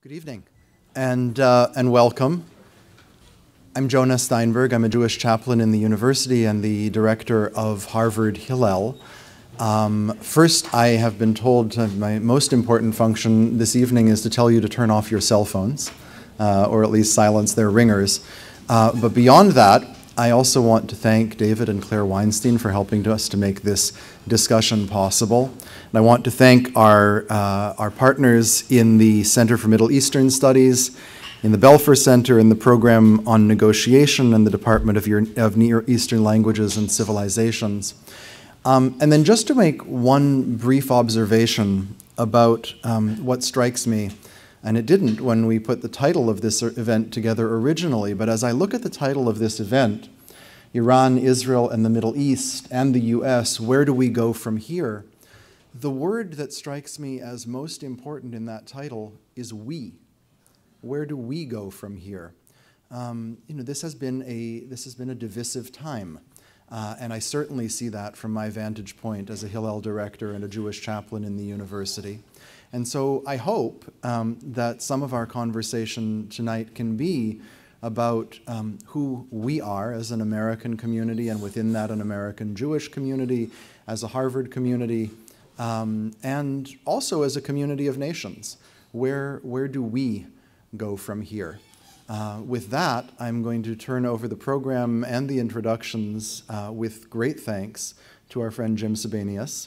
Good evening, and welcome. I'm Jonah Steinberg. I'm a Jewish chaplain in the university and the director of Harvard Hillel. First, I have been told my most important function this evening is to tell you to turn off your cell phones, or at least silence their ringers. But beyond that, I also want to thank David and Claire Weinstein for helping us to make this discussion possible. And I want to thank our partners in the Center for Middle Eastern Studies, in the Belfer Center, in the Program on Negotiation, and the Department of Near Eastern Languages and Civilizations. And then just to make one brief observation about what strikes me, and it didn't when we put the title of this event together originally, but as I look at the title of this event, Iran, Israel, and the Middle East, and the US, where do we go from here? The word that strikes me as most important in that title is we. Where do we go from here? This has been a divisive time. And I certainly see that from my vantage point as a Hillel director and a Jewish chaplain in the university. And so I hope that some of our conversation tonight can be about who we are as an American community, and within that an American Jewish community, as a Harvard community, and also as a community of nations. Where do we go from here? With that, I'm going to turn over the program and the introductions with great thanks to our friend Jim Sebenius.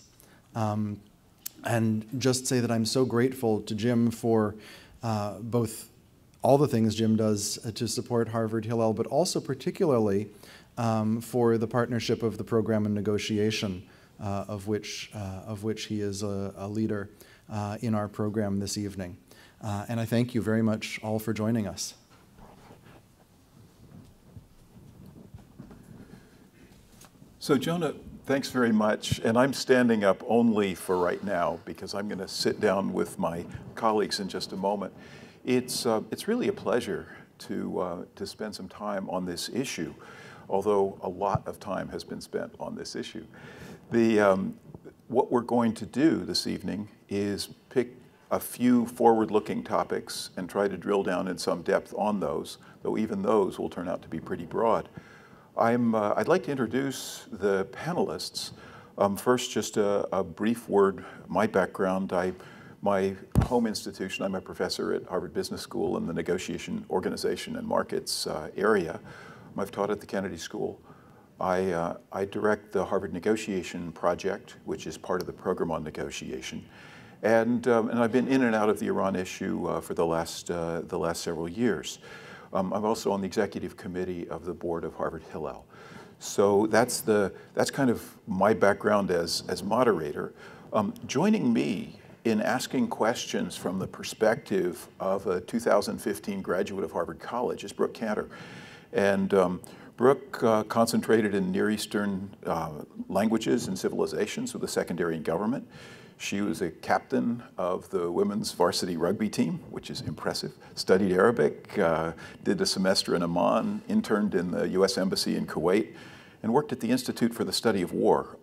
And just say that I'm so grateful to Jim for both all the things Jim does to support Harvard Hillel, but also particularly for the partnership of the Program on Negotiation, of which he is a leader in our program this evening. And I thank you very much all for joining us. So Jonah, thanks very much. And I'm standing up only for right now because I'm going to sit down with my colleagues in just a moment. It's really a pleasure to spend some time on this issue, although a lot of time has been spent on this issue. What we're going to do this evening is pick a few forward-looking topics and try to drill down in some depth on those, though even those will turn out to be pretty broad. I'd like to introduce the panelists. First, just a brief word, my background. My home institution, I'm a professor at Harvard Business School in the Negotiation, Organization, and Markets area. I've taught at the Kennedy School. I direct the Harvard Negotiation Project, which is part of the Program on Negotiation. And I've been in and out of the Iran issue for the last several years. I'm also on the executive committee of the board of Harvard Hillel. So that's kind of my background as moderator. Joining me in asking questions from the perspective of a 2015 graduate of Harvard College is Brooke Cantor. And Brooke concentrated in Near Eastern languages and civilizations with a secondary in government. She was a captain of the women's varsity rugby team, which is impressive. Studied Arabic, did a semester in Amman, interned in the US Embassy in Kuwait, and worked at the Institute for the Study of War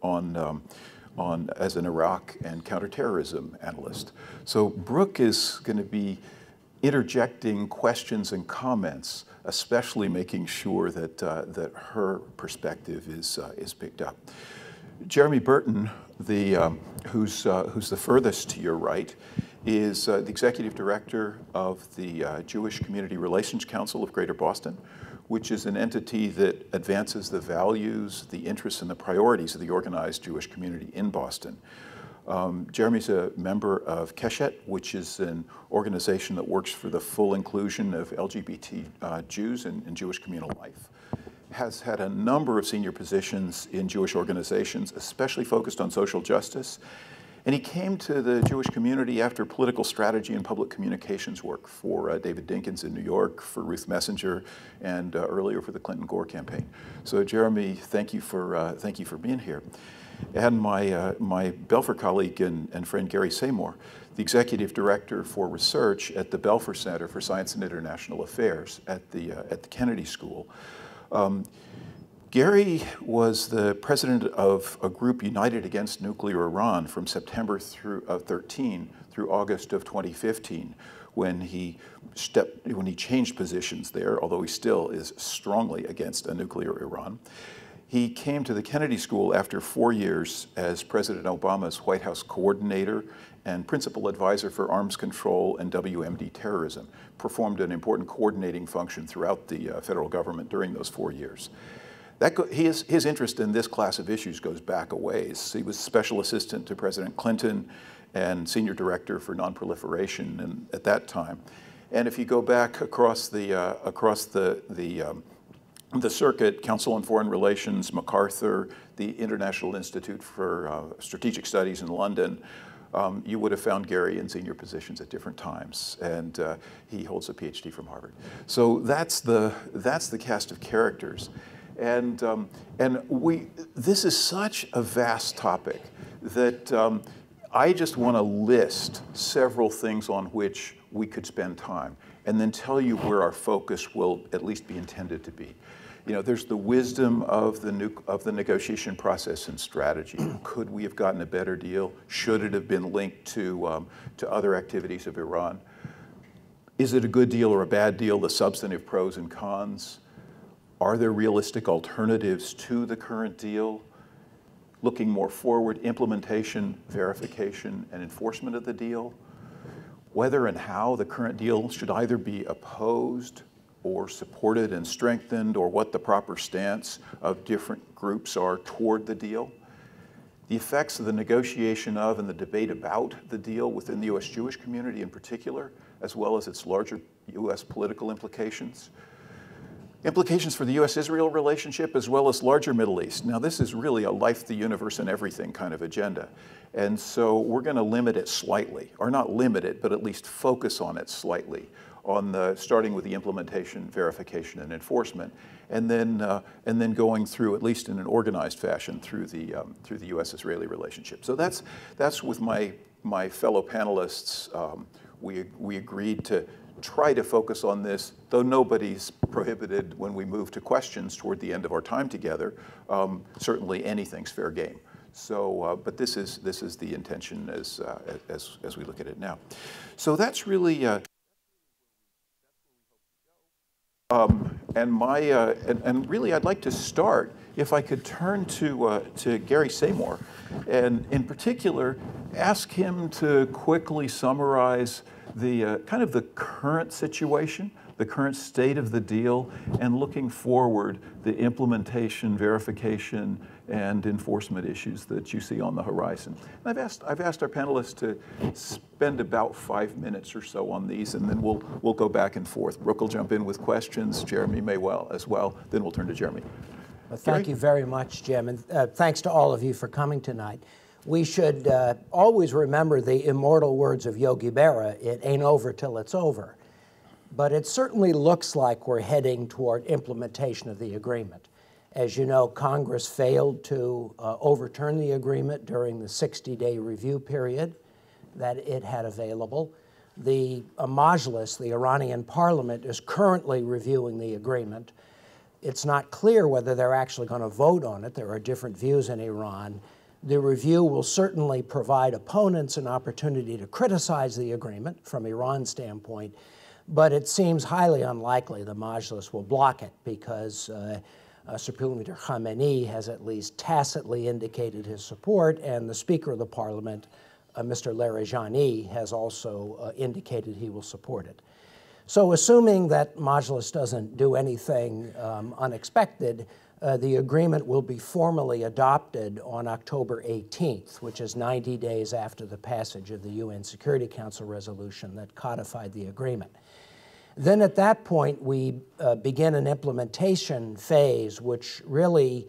as an Iraq and counterterrorism analyst. So Brooke is going to be interjecting questions and comments, especially making sure that her perspective is picked up. Jeremy Burton, who's the furthest to your right, is the executive director of the Jewish Community Relations Council of Greater Boston, which is an entity that advances the values, the interests, and the priorities of the organized Jewish community in Boston. Jeremy's a member of Keshet, which is an organization that works for the full inclusion of LGBT Jews in Jewish communal life. Has had a number of senior positions in Jewish organizations, especially focused on social justice. And he came to the Jewish community after political strategy and public communications work for David Dinkins in New York, for Ruth Messenger, and earlier for the Clinton-Gore campaign. So Jeremy, thank you for being here. And my Belfer colleague and friend Gary Seymour, the executive director for research at the Belfer Center for Science and International Affairs at the Kennedy School. Gary was the president of a group United Against Nuclear Iran from September of 13 through August of 2015, when he changed positions there, although he still is strongly against a nuclear Iran. He came to the Kennedy School after 4 years as President Obama's White House coordinator and principal advisor for arms control and WMD terrorism, performed an important coordinating function throughout the federal government during those 4 years. His interest in this class of issues goes back a ways. He was special assistant to President Clinton and senior director for nonproliferation at that time. And if you go back across the circuit, Council on Foreign Relations, MacArthur, the International Institute for Strategic Studies in London, you would have found Gary in senior positions at different times, and he holds a PhD from Harvard. So that's the cast of characters. And this is such a vast topic that I just want to list several things on which we could spend time, and then tell you where our focus will at least be intended to be. You know, there's the wisdom of the negotiation process and strategy. Could we have gotten a better deal? Should it have been linked to other activities of Iran? Is it a good deal or a bad deal? The substantive pros and cons. Are there realistic alternatives to the current deal? Looking more forward, implementation, verification, and enforcement of the deal. Whether and how the current deal should either be opposed or supported and strengthened, or what the proper stance of different groups are toward the deal. The effects of the negotiation of and the debate about the deal within the U.S. Jewish community in particular, as well as its larger U.S. political implications. Implications for the U.S.-Israel relationship, as well as larger Middle East. Now, this is really a life, the universe, and everything kind of agenda. And so we're going to limit it slightly, or not limit it, but at least focus on it slightly, starting with the implementation, verification, and enforcement, and then going through, at least in an organized fashion, through the U.S.-Israeli relationship. So that's with my fellow panelists. We agreed to try to focus on this, though nobody's prohibited when we move to questions toward the end of our time together. Certainly anything's fair game. So, but this is the intention as we look at it now. So that's really. And really, I'd like to start, if I could turn to Gary Samore, and in particular, ask him to quickly summarize the kind of the current situation, the current state of the deal, and looking forward, the implementation, verification, and enforcement issues that you see on the horizon. And I've asked our panelists to spend about 5 minutes or so on these, and then we'll go back and forth. Brooke will jump in with questions. Jeremy may as well. Then we'll turn to Jeremy. Well, thank you very much, Jim, and thanks to all of you for coming tonight. We should always remember the immortal words of Yogi Berra, "It ain't over till it's over." But it certainly looks like we're heading toward implementation of the agreement. As you know, Congress failed to overturn the agreement during the 60-day review period that it had available. The Majlis, the Iranian parliament, is currently reviewing the agreement. It's not clear whether they're actually going to vote on it. There are different views in Iran. The review will certainly provide opponents an opportunity to criticize the agreement from Iran's standpoint, but it seems highly unlikely the Majlis will block it because Supreme Leader Khamenei has at least tacitly indicated his support, and the Speaker of the Parliament, Mr. Larijani, has also indicated he will support it. So assuming that Majlis doesn't do anything unexpected, the agreement will be formally adopted on October 18th, which is 90 days after the passage of the UN Security Council resolution that codified the agreement. Then at that point, we begin an implementation phase, which really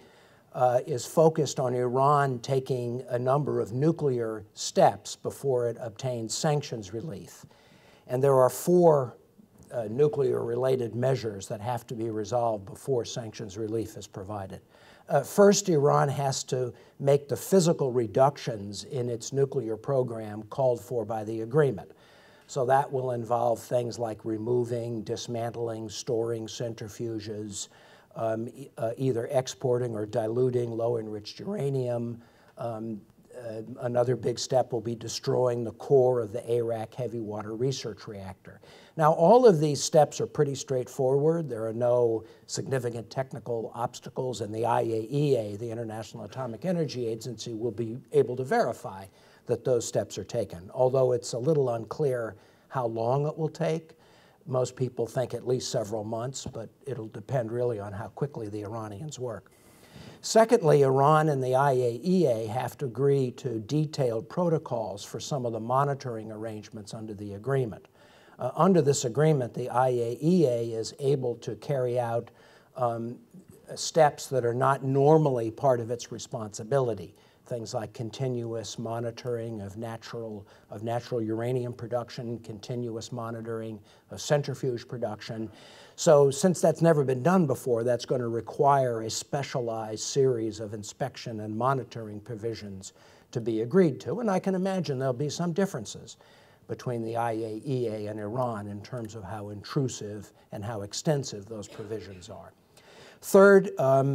is focused on Iran taking a number of nuclear steps before it obtains sanctions relief. And there are 4 nuclear-related measures that have to be resolved before sanctions relief is provided. First, Iran has to make the physical reductions in its nuclear program called for by the agreement. So that will involve things like removing, dismantling, storing centrifuges, either exporting or diluting low-enriched uranium, Another big step will be destroying the core of the Arak heavy water research reactor. Now, all of these steps are pretty straightforward. There are no significant technical obstacles, and the IAEA, the International Atomic Energy Agency, will be able to verify that those steps are taken. Although it's a little unclear how long it will take. Most people think at least several months, but it'll depend really on how quickly the Iranians work. Secondly, Iran and the IAEA have to agree to detailed protocols for some of the monitoring arrangements under the agreement. Under this agreement, the IAEA is able to carry out steps that are not normally part of its responsibility. Things like continuous monitoring of natural uranium production, continuous monitoring of centrifuge production. So since that's never been done before, that's going to require a specialized series of inspection and monitoring provisions to be agreed to. And I can imagine there'll be some differences between the IAEA and Iran in terms of how intrusive and how extensive those provisions are. Third,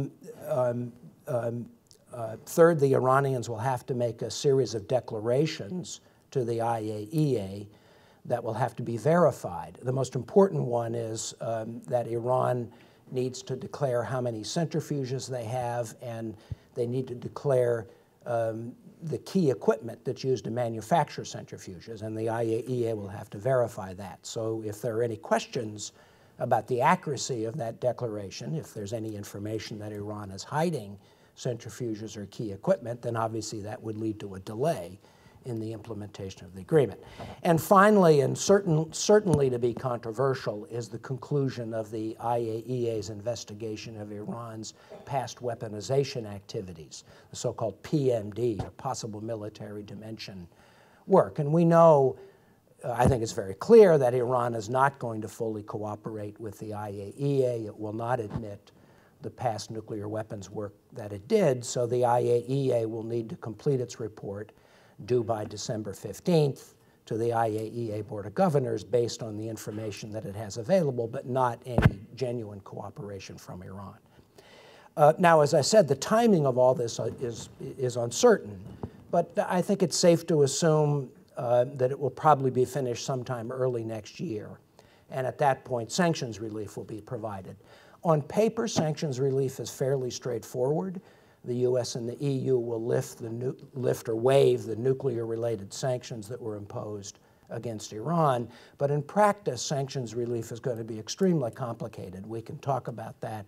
the Iranians will have to make a series of declarations to the IAEA that will have to be verified. The most important one is that Iran needs to declare how many centrifuges they have, and they need to declare the key equipment that's used to manufacture centrifuges, and the IAEA will have to verify that. So if there are any questions about the accuracy of that declaration, if there's any information that Iran is hiding centrifuges or key equipment, then obviously that would lead to a delay in the implementation of the agreement. And finally, and certainly to be controversial, is the conclusion of the IAEA's investigation of Iran's past weaponization activities, the so-called PMD, or possible military dimension work. And we know, I think it's very clear that Iran is not going to fully cooperate with the IAEA. It will not admit the past nuclear weapons work that it did, so the IAEA will need to complete its report due by December 15th to the IAEA Board of Governors based on the information that it has available, but not any genuine cooperation from Iran. Now, as I said, the timing of all this is uncertain, but I think it's safe to assume that it will probably be finished sometime early next year, and at that point, sanctions relief will be provided. On paper, sanctions relief is fairly straightforward. The U.S. and the EU will lift or waive the nuclear-related sanctions that were imposed against Iran. But in practice, sanctions relief is going to be extremely complicated. We can talk about that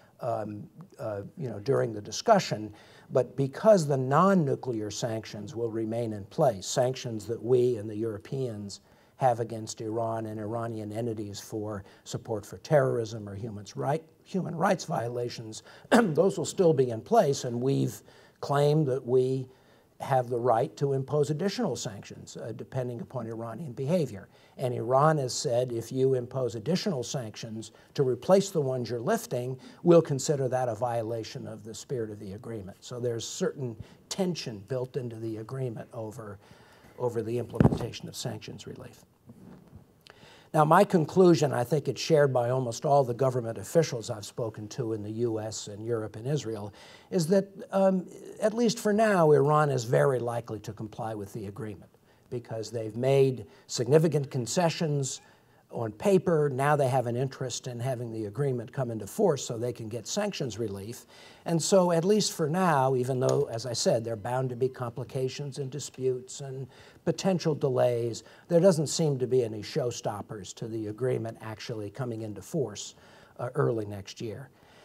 during the discussion. But because the non-nuclear sanctions will remain in place, sanctions that we and the Europeans have against Iran and Iranian entities for support for terrorism or human rights violations, those will still be in place, and we've claimed that we have the right to impose additional sanctions depending upon Iranian behavior. And Iran has said, if you impose additional sanctions to replace the ones you're lifting, we'll consider that a violation of the spirit of the agreement. So there's certain tension built into the agreement over the implementation of sanctions relief. Now, my conclusion, I think it's shared by almost all the government officials I've spoken to in the U.S. and Europe and Israel, is that, at least for now, Iran is very likely to comply with the agreement because they've made significant concessions on paper. Now they have an interest in having the agreement come into force so they can get sanctions relief. And so, at least for now, even though, as I said, there are bound to be complications and disputes and potential delays, there doesn't seem to be any showstoppers to the agreement actually coming into force early next year.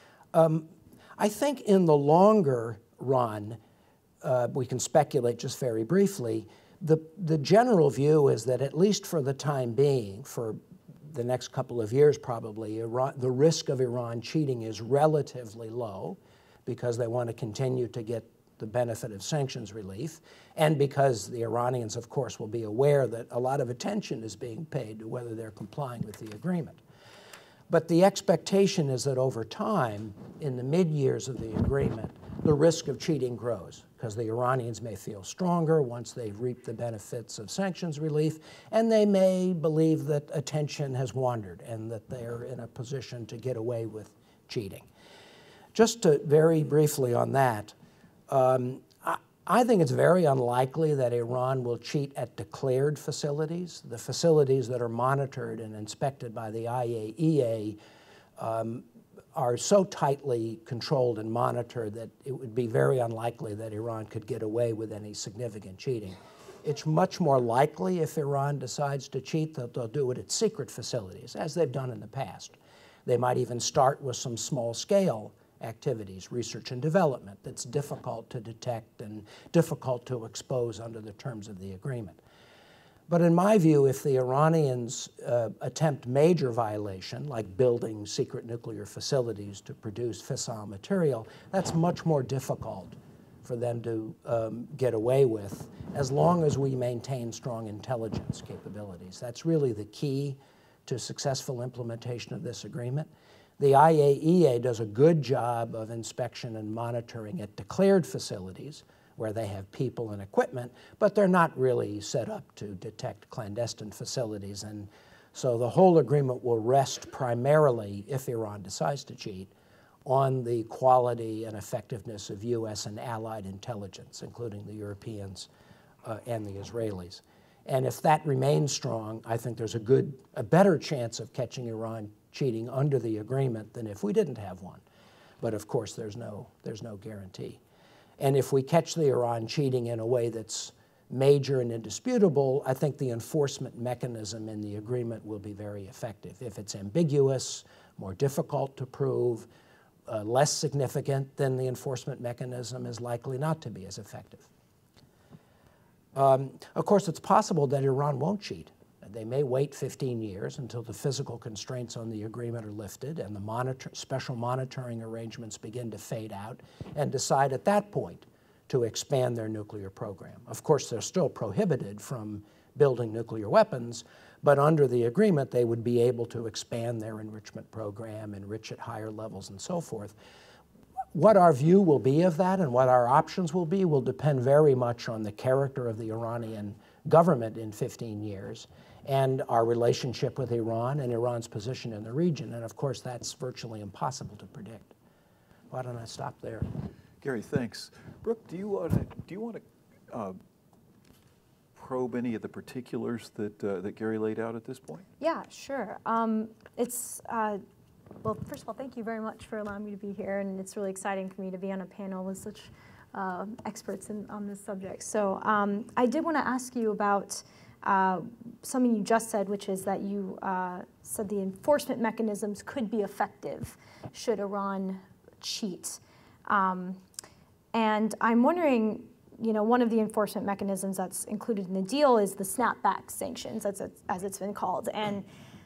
I think in the longer run, we can speculate just very briefly, the general view is that at least for the time being, for the next couple of years probably, the risk of Iran cheating is relatively low because they want to continue to get the benefit of sanctions relief, and because the Iranians, of course, will be aware that a lot of attention is being paid to whether they're complying with the agreement. But the expectation is that over time, in the mid-years of the agreement, the risk of cheating grows because the Iranians may feel stronger once they've reaped the benefits of sanctions relief, and they may believe that attention has wandered and that they're in a position to get away with cheating. Just to very briefly on that, I think it's very unlikely that Iran will cheat at declared facilities. The facilities that are monitored and inspected by the IAEA are so tightly controlled and monitored that it would be very unlikely that Iran could get away with any significant cheating. It's much more likely, if Iran decides to cheat, that they'll do it at secret facilities, as they've done in the past. They might even start with some small-scale activities, research and development, that's difficult to detect and difficult to expose under the terms of the agreement. But in my view, if the Iranians attempt major violation, like building secret nuclear facilities to produce fissile material, that's much more difficult for them to get away with, as long as we maintain strong intelligence capabilities. That's really the key to successful implementation of this agreement. The IAEA does a good job of inspection and monitoring at declared facilities where they have people and equipment, but they're not really set up to detect clandestine facilities. And so the whole agreement will rest primarily, if Iran decides to cheat, on the quality and effectiveness of U.S. and allied intelligence, including the Europeans and the Israelis. And if that remains strong, I think there's a better chance of catching Iran cheating under the agreement than if we didn't have one. But of course, there's no guarantee. And if we catch the Iran cheating in a way that's major and indisputable, I think the enforcement mechanism in the agreement will be very effective. If it's ambiguous, more difficult to prove, less significant, then the enforcement mechanism is likely not to be as effective. Of course, it's possible that Iran won't cheat. They may wait 15 years until the physical constraints on the agreement are lifted and the special monitoring arrangements begin to fade out, and decide at that point to expand their nuclear program. Of course, they're still prohibited from building nuclear weapons, but under the agreement, they would be able to expand their enrichment program, enrich at higher levels, and so forth. What our view will be of that and what our options will be will depend very much on the character of the Iranian government in 15 years and our relationship with Iran and Iran's position in the region. And of course, that's virtually impossible to predict. Why don't I stop there? Gary, thanks. Brooke, do you want to probe any of the particulars that Gary laid out at this point? Yeah, sure. Well, first of all, thank you very much for allowing me to be here, and it's really exciting for me to be on a panel with such experts on this subject. So I did want to ask you about something you just said, which is that you said the enforcement mechanisms could be effective should Iran cheat. And I'm wondering, one of the enforcement mechanisms that's included in the deal is the snapback sanctions, as it's been called. And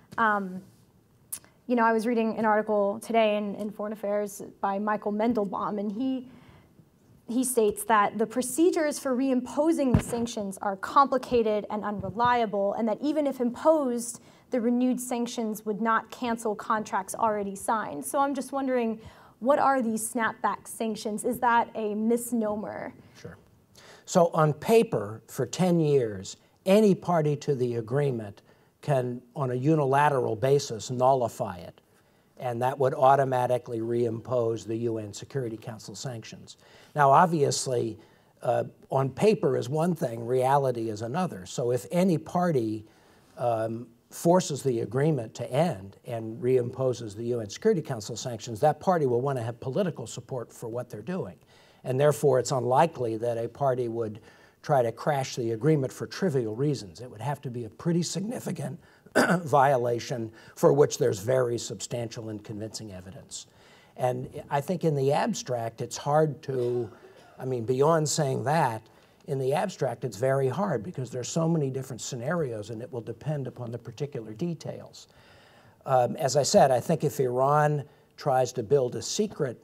I was reading an article today in Foreign Affairs by Michael Mendelbaum, and he states that the procedures for reimposing the sanctions are complicated and unreliable, and that even if imposed, the renewed sanctions would not cancel contracts already signed. So I'm just wondering, what are these snapback sanctions? Is that a misnomer? Sure. So on paper, for 10 years, any party to the agreement can, on a unilateral basis, nullify it, and that would automatically reimpose the UN Security Council sanctions. Now, obviously, on paper is one thing, reality is another. So if any party forces the agreement to end and reimposes the UN Security Council sanctions, that party will want to have political support for what they're doing. And therefore, it's unlikely that a party would try to crash the agreement for trivial reasons. It would have to be a pretty significant violation for which there's very substantial and convincing evidence. And I think in the abstract, it's hard to, beyond saying that, in the abstract, it's very hard because there's so many different scenarios and it will depend upon the particular details. As I said, I think if Iran tries to build a secret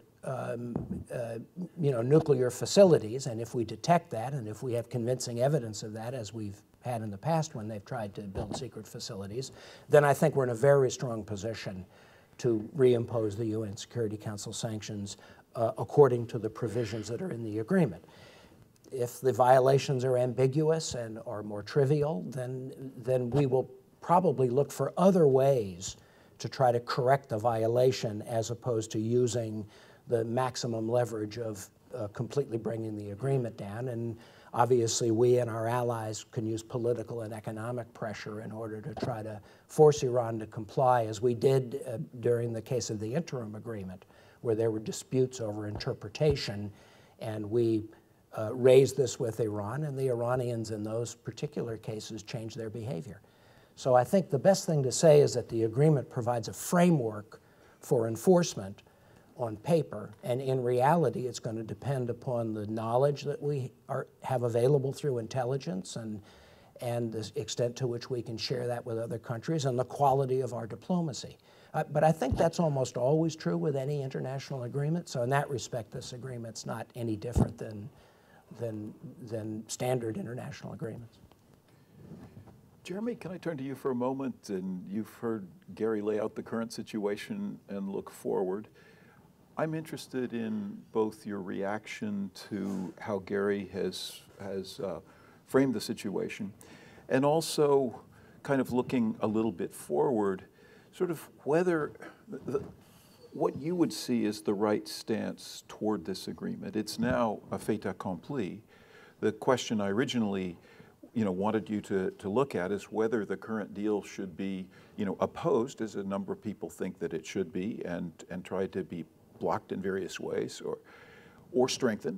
nuclear facilities, and if we detect that, and if we have convincing evidence of that, as we've had in the past when they've tried to build secret facilities, then I think we're in a very strong position to reimpose the UN Security Council sanctions according to the provisions that are in the agreement. If the violations are ambiguous and are more trivial, then we will probably look for other ways to try to correct the violation as opposed to using the maximum leverage of completely bringing the agreement down. And obviously, we and our allies can use political and economic pressure in order to try to force Iran to comply, as we did during the case of the interim agreement, where there were disputes over interpretation. And we raised this with Iran, and the Iranians in those particular cases changed their behavior. So I think the best thing to say is that the agreement provides a framework for enforcement on paper, and in reality, it's going to depend upon the knowledge that we have available through intelligence and the extent to which we can share that with other countries and the quality of our diplomacy. But I think that's almost always true with any international agreement. So in that respect, this agreement's not any different than standard international agreements. Jeremy, can I turn to you for a moment? And you've heard Gary lay out the current situation and look forward. I'm interested in both your reaction to how Gary has framed the situation, and also kind of looking a little bit forward, sort of whether what you would see as the right stance toward this agreement. It's now a fait accompli. The question I originally wanted you to look at is whether the current deal should be opposed, as a number of people think that it should be, and tried to be blocked in various ways, or strengthened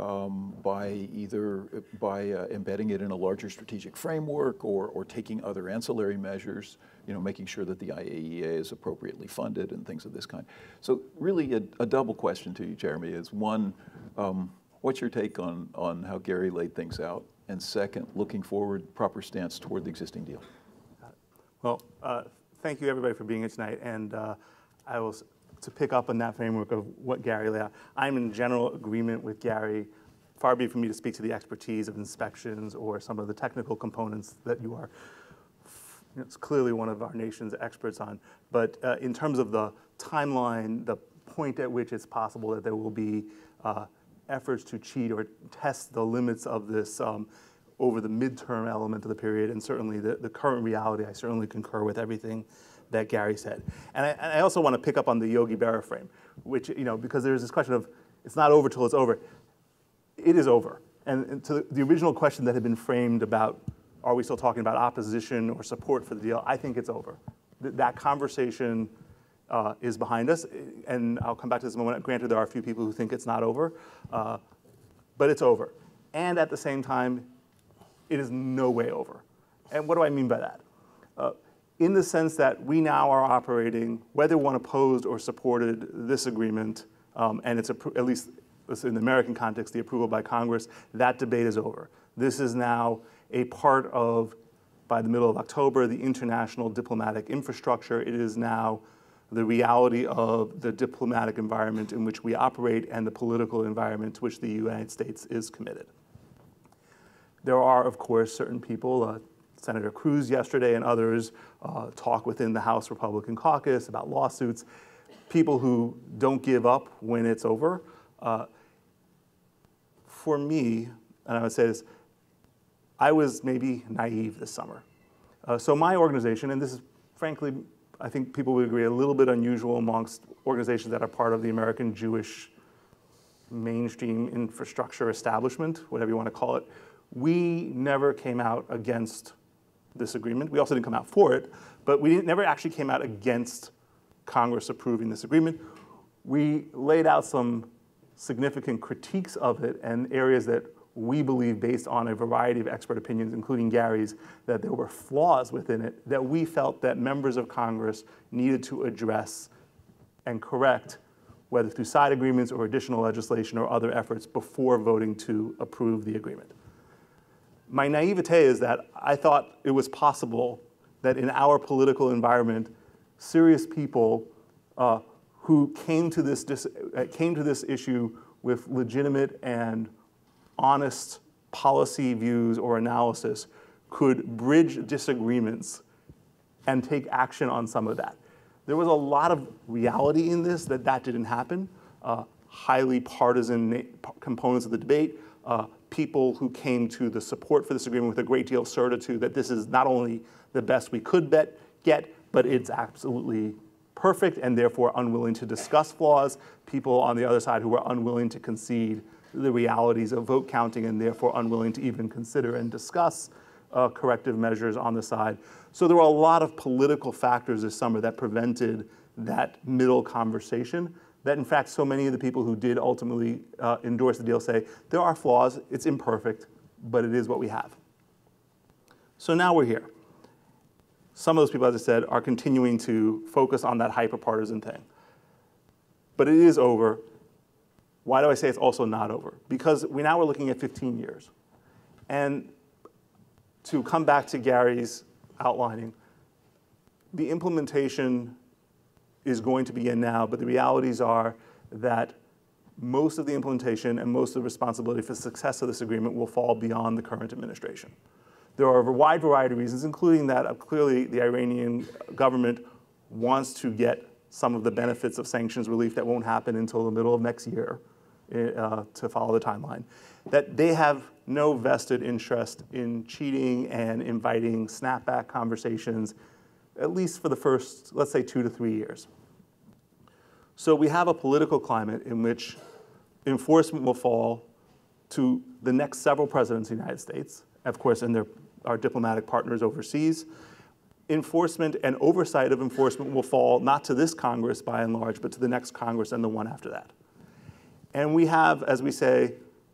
by embedding it in a larger strategic framework, or taking other ancillary measures, making sure that the IAEA is appropriately funded and things of this kind. So really a double question to you, Jeremy, is one, what's your take on how Gary laid things out? And second, looking forward, proper stance toward the existing deal. Well, thank you everybody for being here tonight. And I will, to pick up on that framework of what Gary laid out, I'm in general agreement with Gary. Far be it from me to speak to the expertise of inspections or some of the technical components that you are it's clearly one of our nation's experts on. But in terms of the timeline, the point at which it's possible that there will be efforts to cheat or test the limits of this over the midterm element of the period, and certainly the current reality, I certainly concur with everything that Gary said. And I also want to pick up on the Yogi Berra frame, which, because there's this question of it's not over till it's over. It is over. And to the original question that had been framed about, are we still talking about opposition or support for the deal, I think it's over. That conversation is behind us, and I'll come back to this in a moment. Granted, there are a few people who think it's not over, but it's over. And at the same time, it is no way over. And what do I mean by that? In the sense that we now are operating, whether one opposed or supported this agreement, and it's at least in the American context, the approval by Congress, that debate is over. This is now a part of, by the middle of October, the international diplomatic infrastructure. It is now the reality of the diplomatic environment in which we operate and the political environment to which the United States is committed. There are, of course, certain people, Senator Cruz yesterday and others talk within the House Republican caucus about lawsuits, people who don't give up when it's over. For me, and I would say this, I was maybe naive this summer. So my organization, and this is frankly, I think people would agree, a little bit unusual amongst organizations that are part of the American Jewish mainstream infrastructure establishment, whatever you want to call it. We never came out against this agreement. We also didn't come out for it, but we never actually came out against Congress approving this agreement. We laid out some significant critiques of it and areas that we believe, based on a variety of expert opinions, including Gary's, that there were flaws within it that we felt that members of Congress needed to address and correct, whether through side agreements or additional legislation or other efforts, before voting to approve the agreement. My naivete is that I thought it was possible that in our political environment, serious people who came to this issue with legitimate and honest policy views or analysis could bridge disagreements and take action on some of that. There was a lot of reality in this that didn't happen. Highly partisan components of the debate, people who came to the support for this agreement with a great deal of certitude that this is not only the best we could get, but it's absolutely perfect and therefore unwilling to discuss flaws. People on the other side who were unwilling to concede the realities of vote counting and therefore unwilling to even consider and discuss corrective measures on the side. So there were a lot of political factors this summer that prevented that middle conversation, that in fact so many of the people who did ultimately endorse the deal say, there are flaws, it's imperfect, but it is what we have. So now we're here. Some of those people, as I said, are continuing to focus on that hyper-partisan thing. But it is over. Why do I say it's also not over? Because now we're looking at 15 years. And to come back to Gary's outlining, the implementation is going to begin now, but the realities are that most of the implementation and most of the responsibility for the success of this agreement will fall beyond the current administration. There are a wide variety of reasons, including that clearly the Iranian government wants to get some of the benefits of sanctions relief that won't happen until the middle of next year, to follow the timeline, that they have no vested interest in cheating and inviting snapback conversations, at least for the first, let's say, 2 to 3 years. So we have a political climate in which enforcement will fall to the next several presidents of the United States, of course, and our diplomatic partners overseas. Enforcement and oversight of enforcement will fall not to this Congress by and large, but to the next Congress and the one after that. And we have, as we say,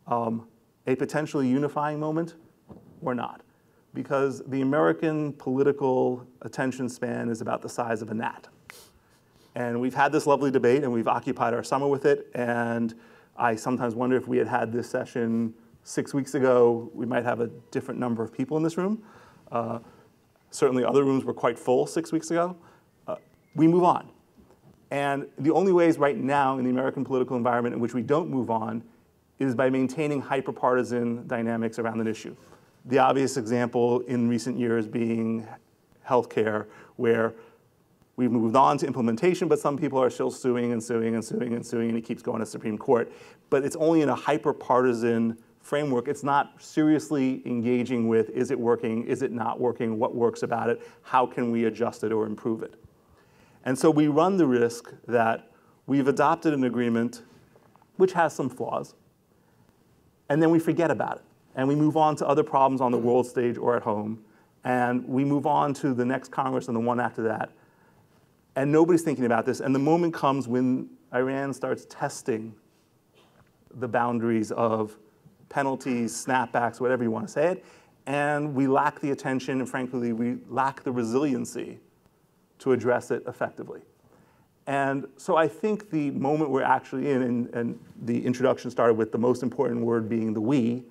a potentially unifying moment or not, because the American political attention span is about the size of a gnat. And we've had this lovely debate, and we've occupied our summer with it, and I sometimes wonder if we had had this session 6 weeks ago, we might have a different number of people in this room. Certainly other rooms were quite full 6 weeks ago. We move on. And the only ways right now in the American political environment in which we don't move on is by maintaining hyper-partisan dynamics around an issue. The obvious example in recent years being healthcare, where we've moved on to implementation, but some people are still suing and suing and suing and suing, and it keeps going to the Supreme Court. But it's only in a hyper-partisan framework. It's not seriously engaging with, is it working, is it not working, what works about it, how can we adjust it or improve it? And so we run the risk that we've adopted an agreement which has some flaws, and then we forget about it. And we move on to other problems on the world stage or at home, and we move on to the next Congress and the one after that. And nobody's thinking about this. And the moment comes when Iran starts testing the boundaries of penalties, snapbacks, whatever you want to say it, and we lack the attention, and frankly, we lack the resiliency to address it effectively. And so I think the moment we're actually in, and the introduction started with the most important word being the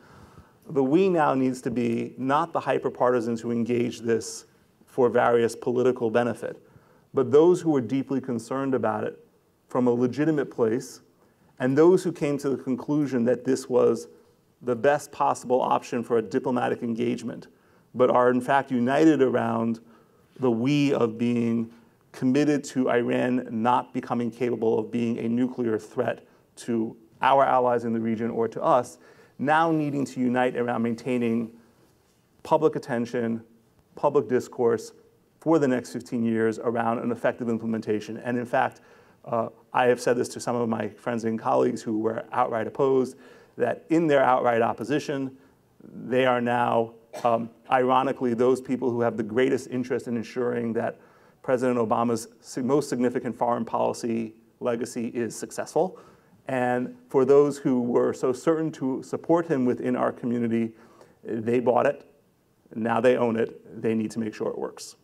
we now needs to be not the hyper-partisans who engage this for various political benefit, but those who are deeply concerned about it from a legitimate place, and those who came to the conclusion that this was the best possible option for a diplomatic engagement, but are in fact united around the we of being committed to Iran not becoming capable of being a nuclear threat to our allies in the region or to us, now needing to unite around maintaining public attention, public discourse for the next 15 years around an effective implementation. And in fact, I have said this to some of my friends and colleagues who were outright opposed, that in their outright opposition, they are now, ironically, those people who have the greatest interest in ensuring that President Obama's most significant foreign policy legacy is successful. And for those who were so certain to support him within our community, they bought it, now they own it, they need to make sure it works.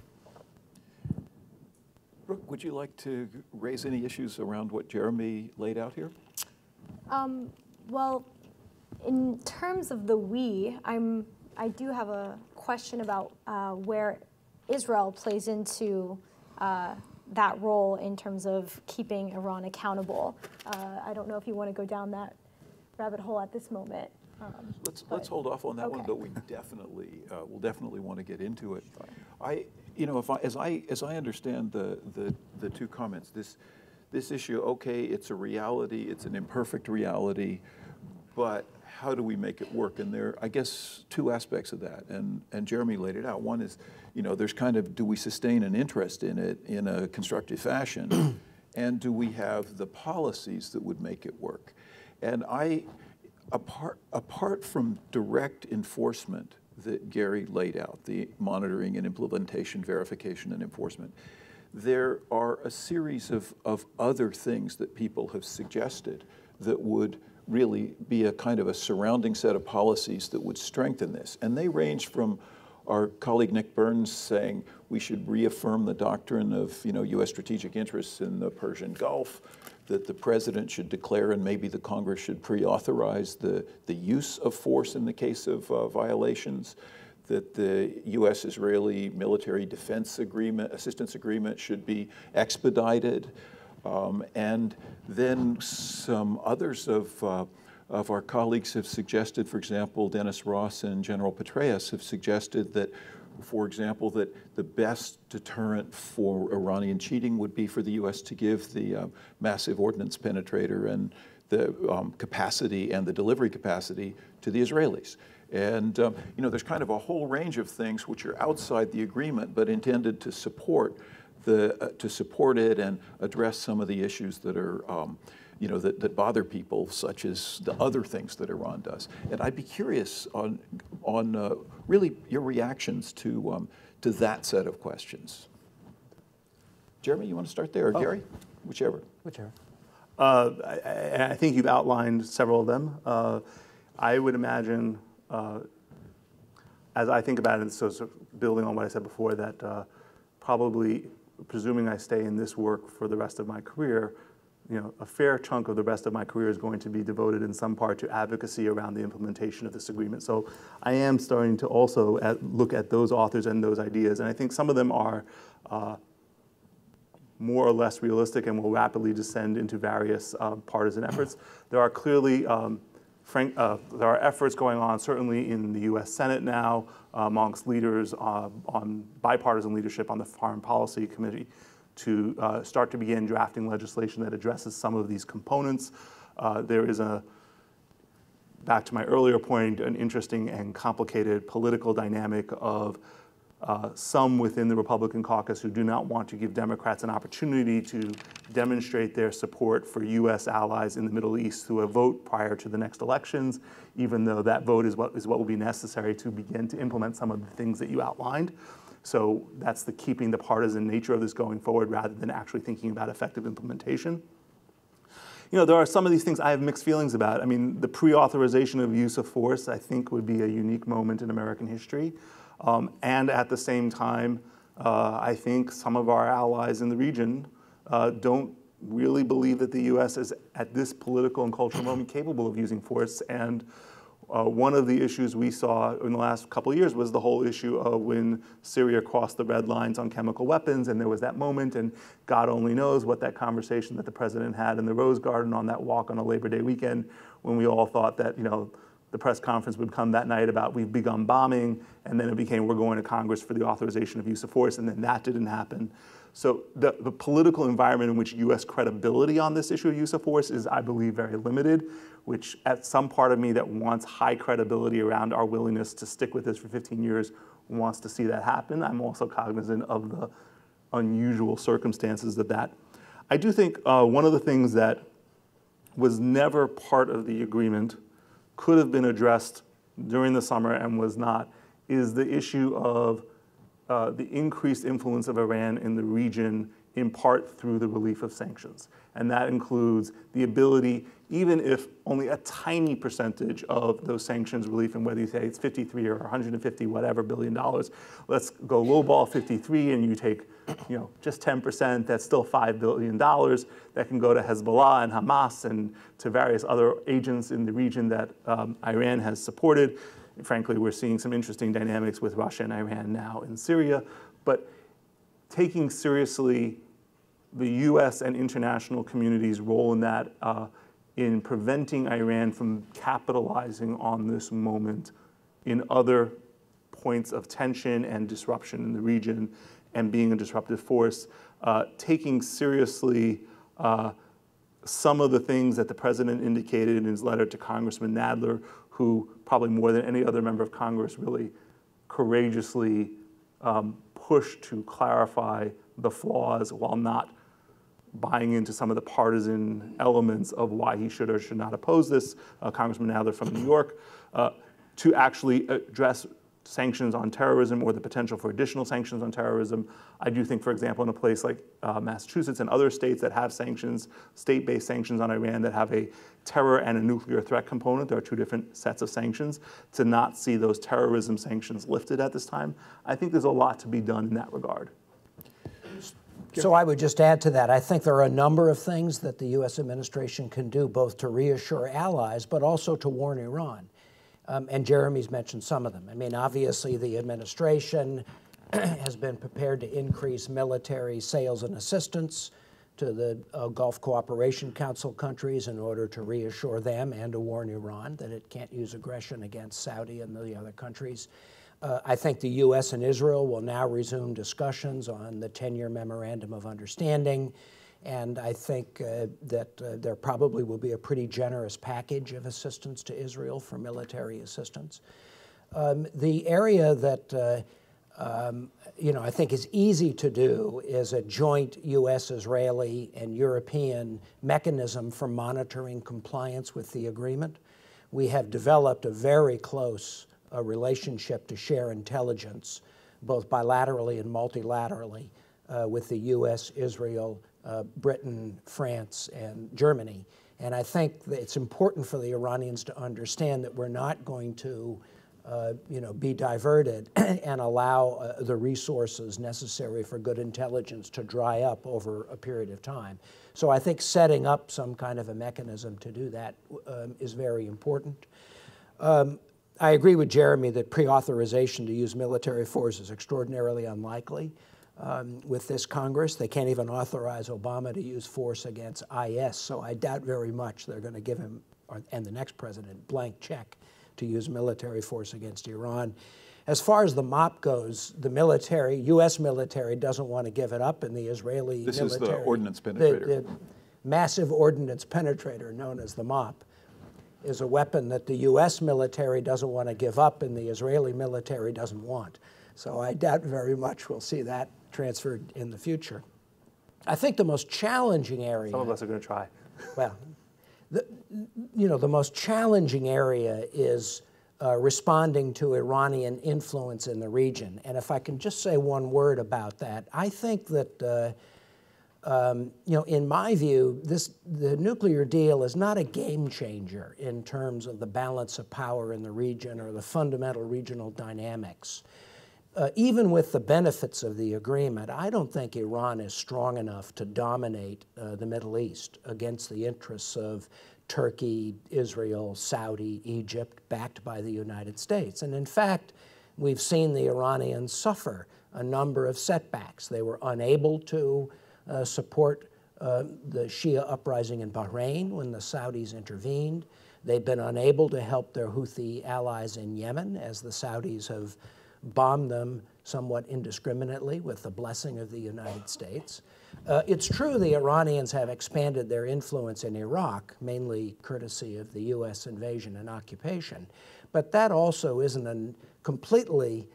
Brooke, would you like to raise any issues around what Jeremy laid out here? Well, in terms of the we, I do have a question about where Israel plays into that role in terms of keeping Iran accountable. I don't know if you want to go down that rabbit hole at this moment. Let's hold off on that one, but we definitely will definitely want to get into it. As I understand the two comments, this issue, okay, it's a reality, it's an imperfect reality, but how do we make it work? And there, I guess, two aspects of that, and Jeremy laid it out. One is, there's kind of, do we sustain an interest in it in a constructive fashion, and do we have the policies that would make it work? And apart from direct enforcement that Gary laid out, the monitoring and implementation, verification and enforcement, there are a series of other things that people have suggested that would really be a kind of a surrounding set of policies that would strengthen this. And they range from our colleague Nick Burns saying we should reaffirm the doctrine of U.S. strategic interests in the Persian Gulf, that the president should declare and maybe the Congress should pre-authorize the use of force in the case of violations, that the U.S.-Israeli military defense agreement, assistance agreement should be expedited. And then some others of our colleagues have suggested, for example, Dennis Ross and General Petraeus have suggested that, for example, that the best deterrent for Iranian cheating would be for the U.S. to give the massive ordnance penetrator and the capacity and the delivery capacity to the Israelis. And there's kind of a whole range of things which are outside the agreement but intended to support it and address some of the issues that are that bother people, such as the other things that Iran does. And I'd be curious on really your reactions to that set of questions. Jeremy, you want to start there, or Gary? Whichever. Whichever. I think you've outlined several of them. I would imagine, as I think about it, so building on what I said before, that probably, presuming I stay in this work for the rest of my career, a fair chunk of the rest of my career is going to be devoted in some part to advocacy around the implementation of this agreement. So I am starting to also look at those authors and those ideas, and I think some of them are more or less realistic and will rapidly descend into various partisan efforts. There are clearly there are efforts going on, certainly in the U.S. Senate now, amongst leaders on bipartisan leadership on the Foreign Policy Committee, to start to begin drafting legislation that addresses some of these components. There is back to my earlier point, an interesting and complicated political dynamic of some within the Republican caucus who do not want to give Democrats an opportunity to demonstrate their support for U.S. allies in the Middle East through a vote prior to the next elections, even though that vote is what will be necessary to begin to implement some of the things that you outlined. So that's keeping the partisan nature of this going forward rather than actually thinking about effective implementation. There are some of these things I have mixed feelings about. I mean, the pre-authorization of use of force, I think, would be a unique moment in American history. And at the same time, I think some of our allies in the region don't really believe that the U.S. is, at this political and cultural moment, capable of using force. And one of the issues we saw in the last couple of years was the whole issue of when Syria crossed the red lines on chemical weapons, and there was that moment, and God only knows what that conversation that the president had in the Rose Garden on that walk on a Labor Day weekend, when we all thought that, the press conference would come that night about we've begun bombing, and then it became we're going to Congress for the authorization of use of force, and then that didn't happen. So the political environment in which U.S. credibility on this issue of use of force is, I believe, very limited, which at some part of me that wants high credibility around our willingness to stick with this for 15 years wants to see that happen. I'm also cognizant of the unusual circumstances of that. I do think one of the things that was never part of the agreement, could have been addressed during the summer and was not, is the issue of the increased influence of Iran in the region, in part through the relief of sanctions. And that includes the ability, even if only a tiny percentage of those sanctions relief, and whether you say it's 53 or 150, whatever billion dollars, let's go lowball 53 and you take just 10%, that's still $5 billion that can go to Hezbollah and Hamas and to various other agents in the region that Iran has supported. And frankly, we're seeing some interesting dynamics with Russia and Iran now in Syria. But taking seriously the U.S. and international community's role in that, in preventing Iran from capitalizing on this moment in other points of tension and disruption in the region and being a disruptive force, taking seriously some of the things that the president indicated in his letter to Congressman Nadler, who probably more than any other member of Congress really courageously pushed to clarify the flaws while not buying into some of the partisan elements of why he should or should not oppose this, Congressman Nadler from New York, to actually address sanctions on terrorism or the potential for additional sanctions on terrorism. I do think, for example, in a place like Massachusetts and other states that have sanctions, state-based sanctions on Iran that have a terror and a nuclear threat component, there are two different sets of sanctions, to not see those terrorism sanctions lifted at this time. I think there's a lot to be done in that regard. So I would just add to that, I think there are a number of things that the U.S. administration can do, both to reassure allies, but also to warn Iran. And Jeremy's mentioned some of them. I mean, obviously, the administration has been prepared to increase military sales and assistance to the Gulf Cooperation Council countries in order to reassure them and to warn Iran that it can't use aggression against Saudi and the other countries. I think the U.S. and Israel will now resume discussions on the 10-year Memorandum of Understanding. And I think that there probably will be a pretty generous package of assistance to Israel for military assistance. The area that I think is easy to do is a joint U.S., Israeli, and European mechanism for monitoring compliance with the agreement. We have developed a very close relationship to share intelligence, both bilaterally and multilaterally, with the U.S., Israel, Britain, France, and Germany. And I think that it's important for the Iranians to understand that we're not going to be diverted and allow the resources necessary for good intelligence to dry up over a period of time. So I think setting up some kind of a mechanism to do that is very important. I agree with Jeremy that pre-authorization to use military force is extraordinarily unlikely. With this Congress, they can't even authorize Obama to use force against IS, so I doubt very much they're going to give him, and the next president, blank check to use military force against Iran. As far as the MOP goes, the military, U.S. military, doesn't want to give it up, and the Israeli military— This is the ordnance penetrator. The massive ordnance penetrator known as the MOP is a weapon that the U.S. military doesn't want to give up and the Israeli military doesn't want. So I doubt very much we'll see that transferred in the future. I think the most challenging area— Some of us are going to try. Well, the most challenging area is responding to Iranian influence in the region. And if I can just say one word about that, I think that in my view, the nuclear deal is not a game changer in terms of the balance of power in the region or the fundamental regional dynamics. Even with the benefits of the agreement, I don't think Iran is strong enough to dominate the Middle East against the interests of Turkey, Israel, Saudi, Egypt, backed by the United States. And in fact, we've seen the Iranians suffer a number of setbacks. They were unable to support the Shia uprising in Bahrain when the Saudis intervened. They've been unable to help their Houthi allies in Yemen as the Saudis have bombed them somewhat indiscriminately with the blessing of the United States. It's true the Iranians have expanded their influence in Iraq, mainly courtesy of the U.S. invasion and occupation, but that also isn't a completely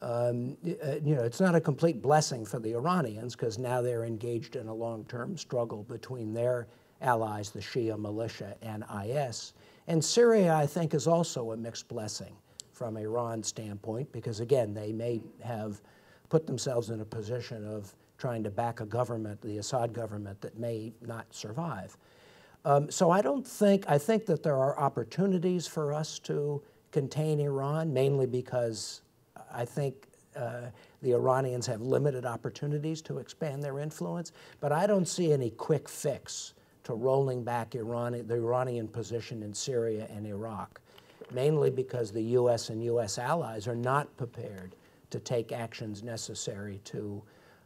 it's not a complete blessing for the Iranians because now they're engaged in a long-term struggle between their allies, the Shia militia, and IS. And Syria, I think, is also a mixed blessing from Iran's standpoint because, again, they may have put themselves in a position of trying to back a government, the Assad government, that may not survive. So I think that there are opportunities for us to contain Iran, mainly because I think the Iranians have limited opportunities to expand their influence, but I don't see any quick fix to rolling back the Iranian position in Syria and Iraq, mainly because the U.S. and U.S. allies are not prepared to take actions necessary to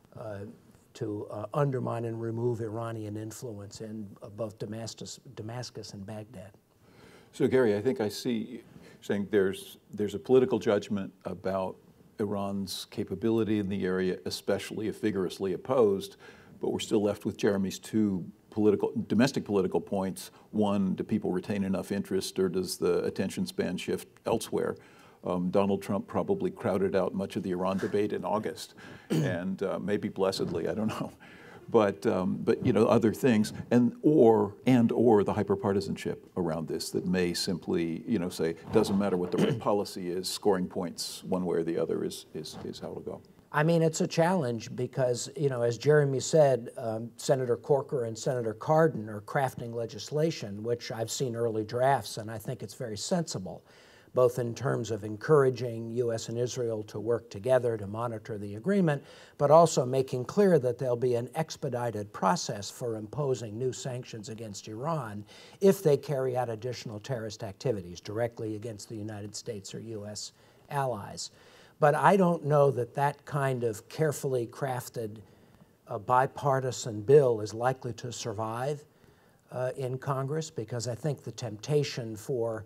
undermine and remove Iranian influence in both Damascus and Baghdad. So Gary, I think I see saying there's a political judgment about Iran's capability in the area, especially if vigorously opposed, but we're still left with Jeremy's two domestic political points. One, do people retain enough interest or does the attention span shift elsewhere? Donald Trump probably crowded out much of the Iran debate in August, and maybe blessedly, I don't know. but other things, and or the hyperpartisanship around this that may simply say doesn't matter what the right policy is, scoring points one way or the other is how it'll go. I mean, it's a challenge because, as Jeremy said, Senator Corker and Senator Cardin are crafting legislation, which I've seen early drafts, and I think it's very sensible, both in terms of encouraging U.S. and Israel to work together to monitor the agreement, but also making clear that there'll be an expedited process for imposing new sanctions against Iran if they carry out additional terrorist activities directly against the United States or U.S. allies. But I don't know that that kind of carefully crafted bipartisan bill is likely to survive in Congress, because I think the temptation for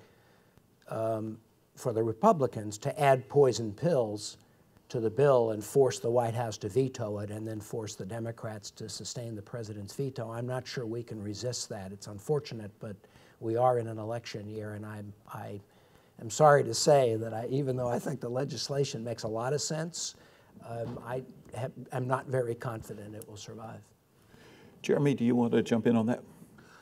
the Republicans to add poison pills to the bill and force the White House to veto it and then force the Democrats to sustain the president's veto, I'm not sure we can resist that. It's unfortunate, but we are in an election year, and I'm sorry to say that even though I think the legislation makes a lot of sense, I'm not very confident it will survive. Jeremy, do you want to jump in on that?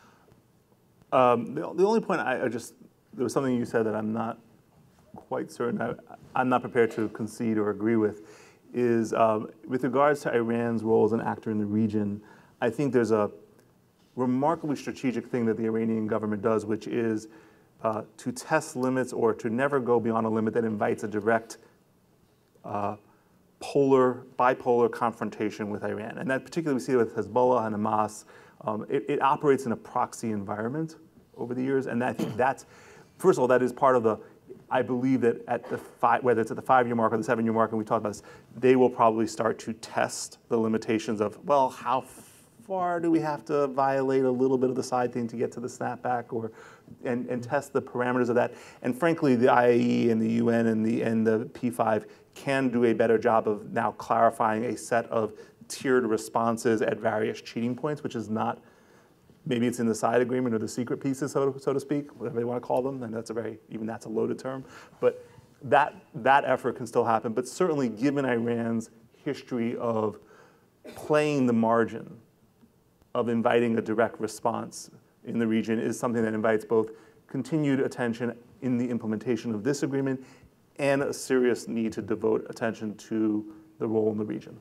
The only point there was something you said that I'm not quite certain, I'm not prepared to concede or agree with, is with regards to Iran's role as an actor in the region. I think there's a remarkably strategic thing that the Iranian government does, which is to test limits or to never go beyond a limit that invites a direct bipolar confrontation with Iran. And that particularly we see it with Hezbollah and Hamas. It operates in a proxy environment over the years, and I think that's, first of all, that is part of the, I believe that at the whether it's at the 5-year mark or the 7-year mark, and we talked about this, they will probably start to test the limitations of, well, how far do we have to violate a little bit of the side thing to get to the snapback, and test the parameters of that. And frankly, the IAEA and the UN and the P5 can do a better job of now clarifying a set of tiered responses at various cheating points, which is not, maybe it's in the side agreement or the secret pieces, so to speak, whatever they want to call them, and that's even that's a loaded term. But that effort can still happen. But certainly, given Iran's history of playing the margin, of inviting a direct response in the region, is something that invites both continued attention in the implementation of this agreement and a serious need to devote attention to the role in the region.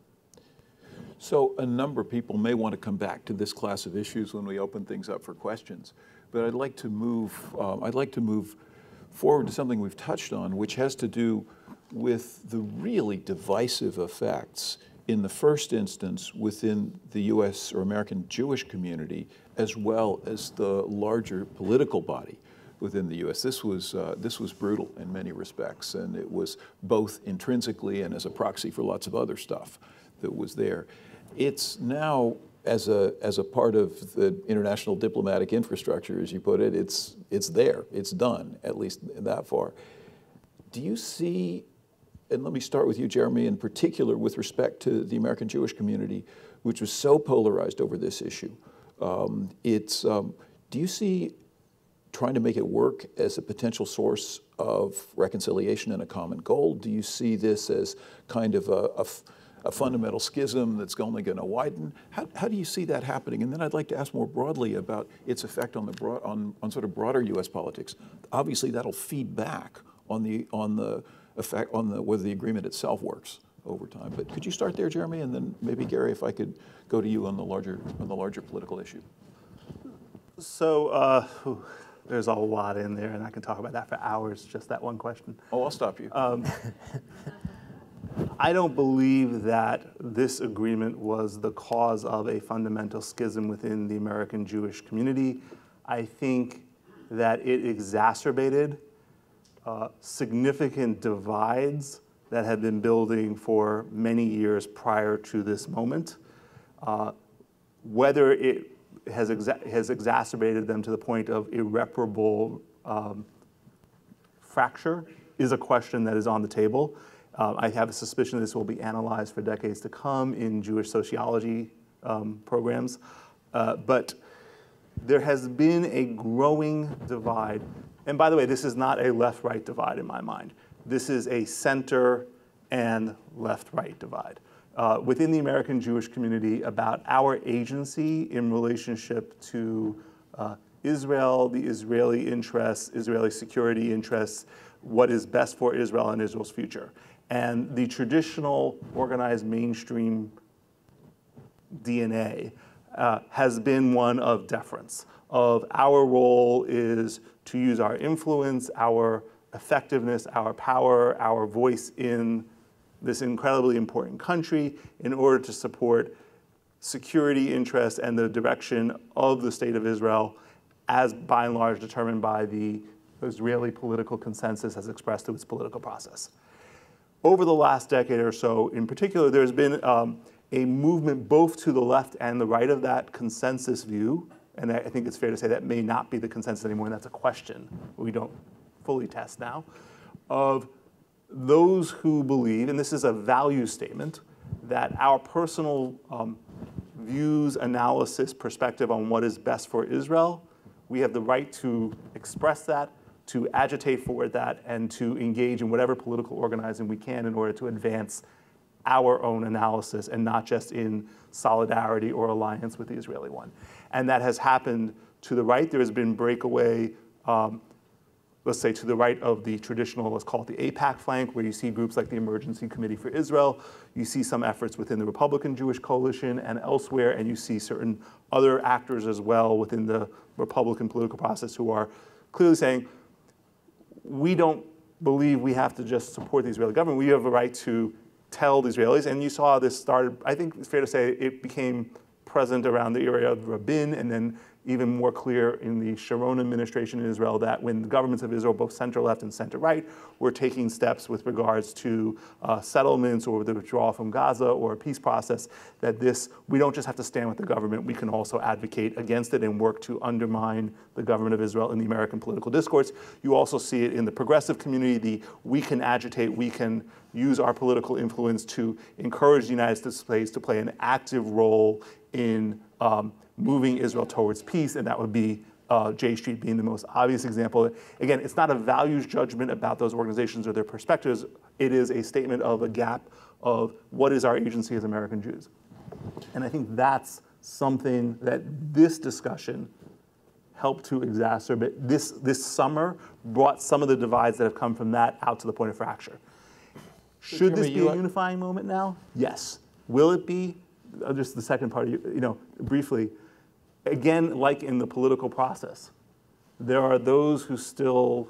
So a number of people may want to come back to this class of issues when we open things up for questions, but I'd like to move forward to something we've touched on, which has to do with the really divisive effects in the first instance within the U.S. or American Jewish community, as well as the larger political body within the U.S. This was brutal in many respects, and it was both intrinsically and as a proxy for lots of other stuff that was there. It's now, as a part of the international diplomatic infrastructure, as you put it, it's there, it's done, at least that far. Do you see, and let me start with you, Jeremy, in particular with respect to the American Jewish community, which was so polarized over this issue, do you see trying to make it work as a potential source of reconciliation and a common goal? Do you see this as kind of a fundamental schism that's only going to widen? How do you see that happening? And then I'd like to ask more broadly about its effect on sort of broader U.S. politics. Obviously, that'll feed back on the effect on whether the agreement itself works over time. But could you start there, Jeremy, and then maybe Gary, if I could go to you on the larger political issue. So there's a lot in there, and I can talk about that for hours. Just that one question. Oh, I'll stop you. I don't believe that this agreement was the cause of a fundamental schism within the American Jewish community. I think that it exacerbated significant divides that had been building for many years prior to this moment. Whether it has exacerbated them to the point of irreparable fracture is a question that is on the table. I have a suspicion this will be analyzed for decades to come in Jewish sociology programs. But there has been a growing divide. And by the way, this is not a left-right divide in my mind. This is a center and left-right divide. within the American Jewish community about our agency in relationship to Israel, the Israeli interests, Israeli security interests, what is best for Israel and Israel's future. And the traditional organized mainstream DNA has been one of deference, of our role is to use our influence, our effectiveness, our power, our voice in this incredibly important country in order to support security interests and the direction of the state of Israel as by and large determined by the Israeli political consensus as expressed through its political process. Over the last decade or so, in particular, there's been a movement both to the left and the right of that consensus view, and I think it's fair to say that may not be the consensus anymore, and that's a question we don't fully test now, of those who believe, and this is a value statement, that our personal views, analysis, perspective on what is best for Israel, we have the right to express that, to agitate for that, and to engage in whatever political organizing we can in order to advance our own analysis and not just in solidarity or alliance with the Israeli one. And that has happened to the right. There has been breakaway, let's say to the right of the traditional, let's call it the AIPAC flank, where you see groups like the Emergency Committee for Israel. You see some efforts within the Republican Jewish Coalition and elsewhere, and you see certain other actors as well within the Republican political process who are clearly saying, we don't believe we have to just support the Israeli government. We have a right to tell the Israelis, and you saw this started, I think it's fair to say it became present around the era of Rabin, and then even more clear in the Sharon administration in Israel, that when the governments of Israel, both center-left and center-right, were taking steps with regards to settlements or the withdrawal from Gaza or a peace process, that we don't just have to stand with the government, we can also advocate against it and work to undermine the government of Israel in the American political discourse. You also see it in the progressive community, we can agitate, we can use our political influence to encourage the United States to play an active role in moving Israel towards peace, and that would be J Street being the most obvious example. Again, it's not a values judgment about those organizations or their perspectives. It is a statement of a gap of what is our agency as American Jews. And I think that's something that this discussion helped to exacerbate. This summer brought some of the divides that have come from that out to the point of fracture. Should this be a unifying moment now? Yes. Will it be? Just the second part, briefly. Again, like in the political process, there are those who still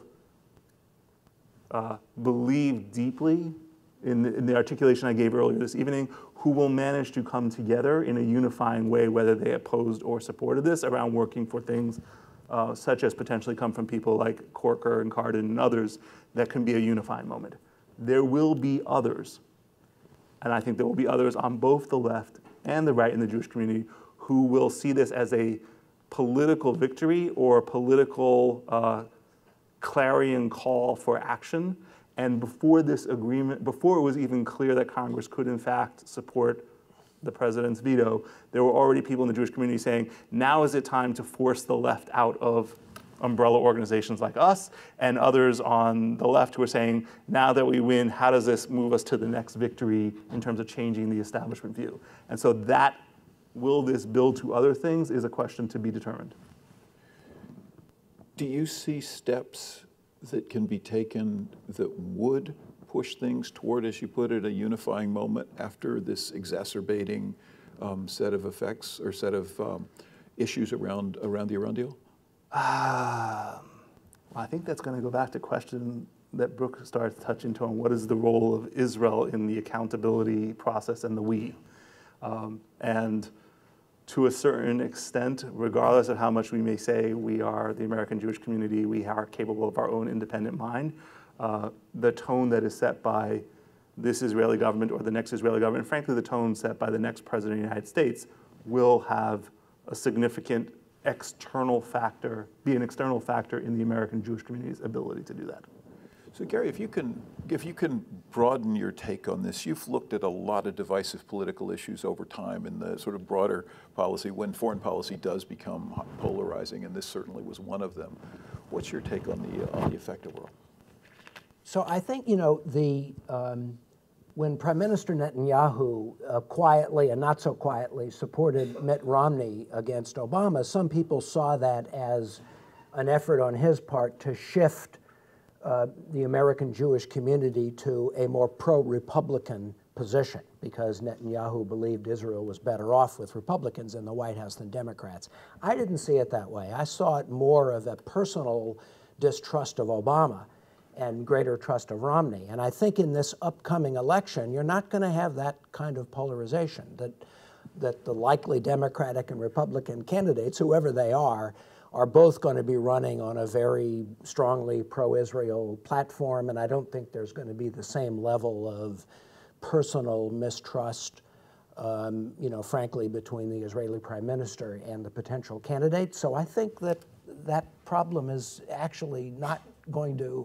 believe deeply in the articulation I gave earlier this evening, who will manage to come together in a unifying way, whether they opposed or supported this, around working for things such as potentially come from people like Corker and Cardin and others, that can be a unifying moment. There will be others, and I think there will be others on both the left and the right in the Jewish community who will see this as a political victory or a political clarion call for action. And before this agreement, before it was even clear that Congress could in fact support the president's veto, there were already people in the Jewish community saying, now is it time to force the left out of umbrella organizations like us, and others on the left who are saying, now that we win, how does this move us to the next victory in terms of changing the establishment view? And so that, will this build to other things, is a question to be determined. Do you see steps that can be taken that would push things toward, as you put it, a unifying moment after this exacerbating set of effects or set of issues around the Iran deal? I think that's going to go back to a question that Brooke started touching on. What is the role of Israel in the accountability process and the we? And to a certain extent, regardless of how much we may say we are the American Jewish community, we are capable of our own independent mind, the tone that is set by this Israeli government or the next Israeli government, and frankly the tone set by the next president of the United States, will have a significant external factor, be an external factor in the American Jewish community's ability to do that. So Gary, if you can broaden your take on this, you've looked at a lot of divisive political issues over time in the sort of broader policy, when foreign policy does become polarizing, and this certainly was one of them. What's your take on the effect of world? So I think, when Prime Minister Netanyahu quietly and not so quietly supported Mitt Romney against Obama, some people saw that as an effort on his part to shift the American Jewish community to a more pro-Republican position, because Netanyahu believed Israel was better off with Republicans in the White House than Democrats. I didn't see it that way. I saw it more of a personal distrust of Obama and greater trust of Romney. And I think in this upcoming election, you're not going to have that kind of polarization, that the likely Democratic and Republican candidates, whoever they are both going to be running on a very strongly pro-Israel platform, and I don't think there's going to be the same level of personal mistrust, frankly, between the Israeli prime minister and the potential candidate. So I think that that problem is actually not going to,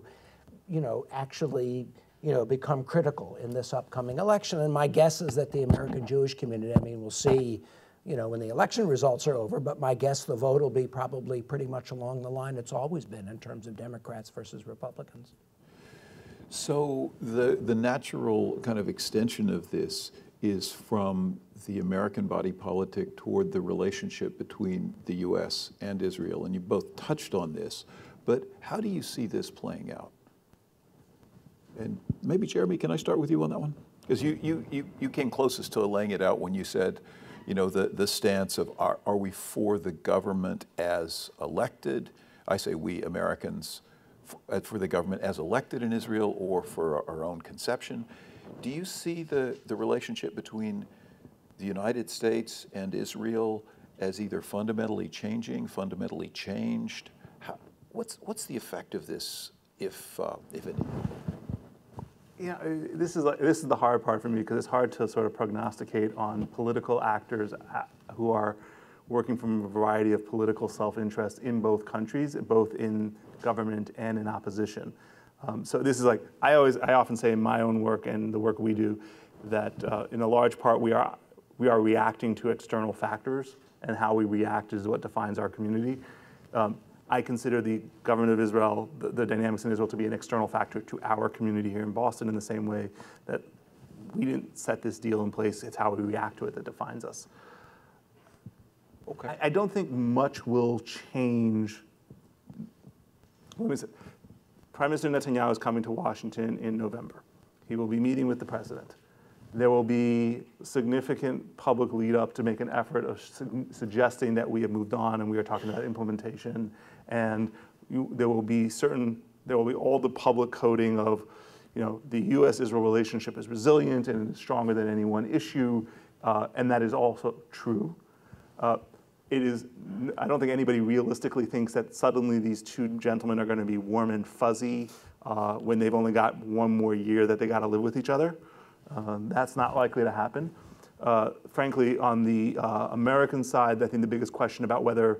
become critical in this upcoming election. And my guess is that the American Jewish community, we'll see, when the election results are over, but my guess the vote will be probably pretty much along the line it's always been in terms of Democrats versus Republicans. So the natural kind of extension of this is from the American body politic toward the relationship between the U.S. and Israel, and you both touched on this, but how do you see this playing out? And maybe, Jeremy, can I start with you on that one? Because you came closest to laying it out when you said, the stance of are we for the government as elected? I say we Americans for the government as elected in Israel or for our own conception. Do you see the relationship between the United States and Israel as either fundamentally changing, fundamentally changed? What's the effect of this, if it? Yeah, this is the hard part for me, because it's hard to sort of prognosticate on political actors who are working from a variety of political self-interest in both countries, both in government and in opposition. So this is I often say in my own work and the work we do that in a large part we are reacting to external factors, and how we react is what defines our community. I consider the government of Israel, the dynamics in Israel, to be an external factor to our community here in Boston, in the same way that we didn't set this deal in place. It's how we react to it that defines us. Okay. I don't think much will change. Prime Minister Netanyahu is coming to Washington in November. He will be meeting with the president. There will be significant public lead up to make an effort of suggesting that we have moved on and we are talking about implementation. And there will be all the public coding of, the U.S.-Israel relationship is resilient and is stronger than any one issue, and that is also true. I don't think anybody realistically thinks that suddenly these two gentlemen are going to be warm and fuzzy when they've only got one more year that they got to live with each other. That's not likely to happen. Frankly, on the American side, I think the biggest question about whether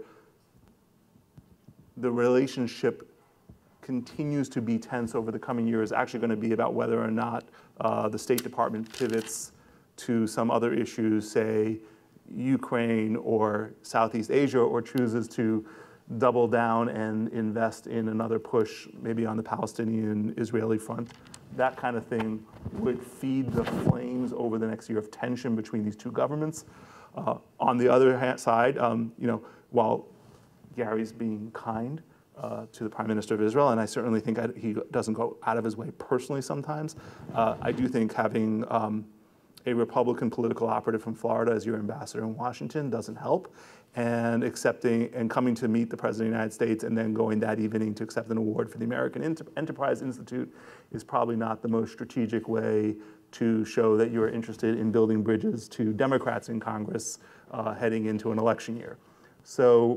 the relationship continues to be tense over the coming year is actually going to be about whether or not the State Department pivots to some other issues, say Ukraine or Southeast Asia, or chooses to double down and invest in another push, maybe on the Palestinian-Israeli front. That kind of thing would feed the flames over the next year of tension between these two governments. On the other side, while Gary's being kind to the Prime Minister of Israel, and I certainly think he doesn't go out of his way personally sometimes, I do think having a Republican political operative from Florida as your ambassador in Washington doesn't help. And accepting and coming to meet the President of the United States and then going that evening to accept an award for the American Enterprise Institute is probably not the most strategic way to show that you're interested in building bridges to Democrats in Congress heading into an election year. So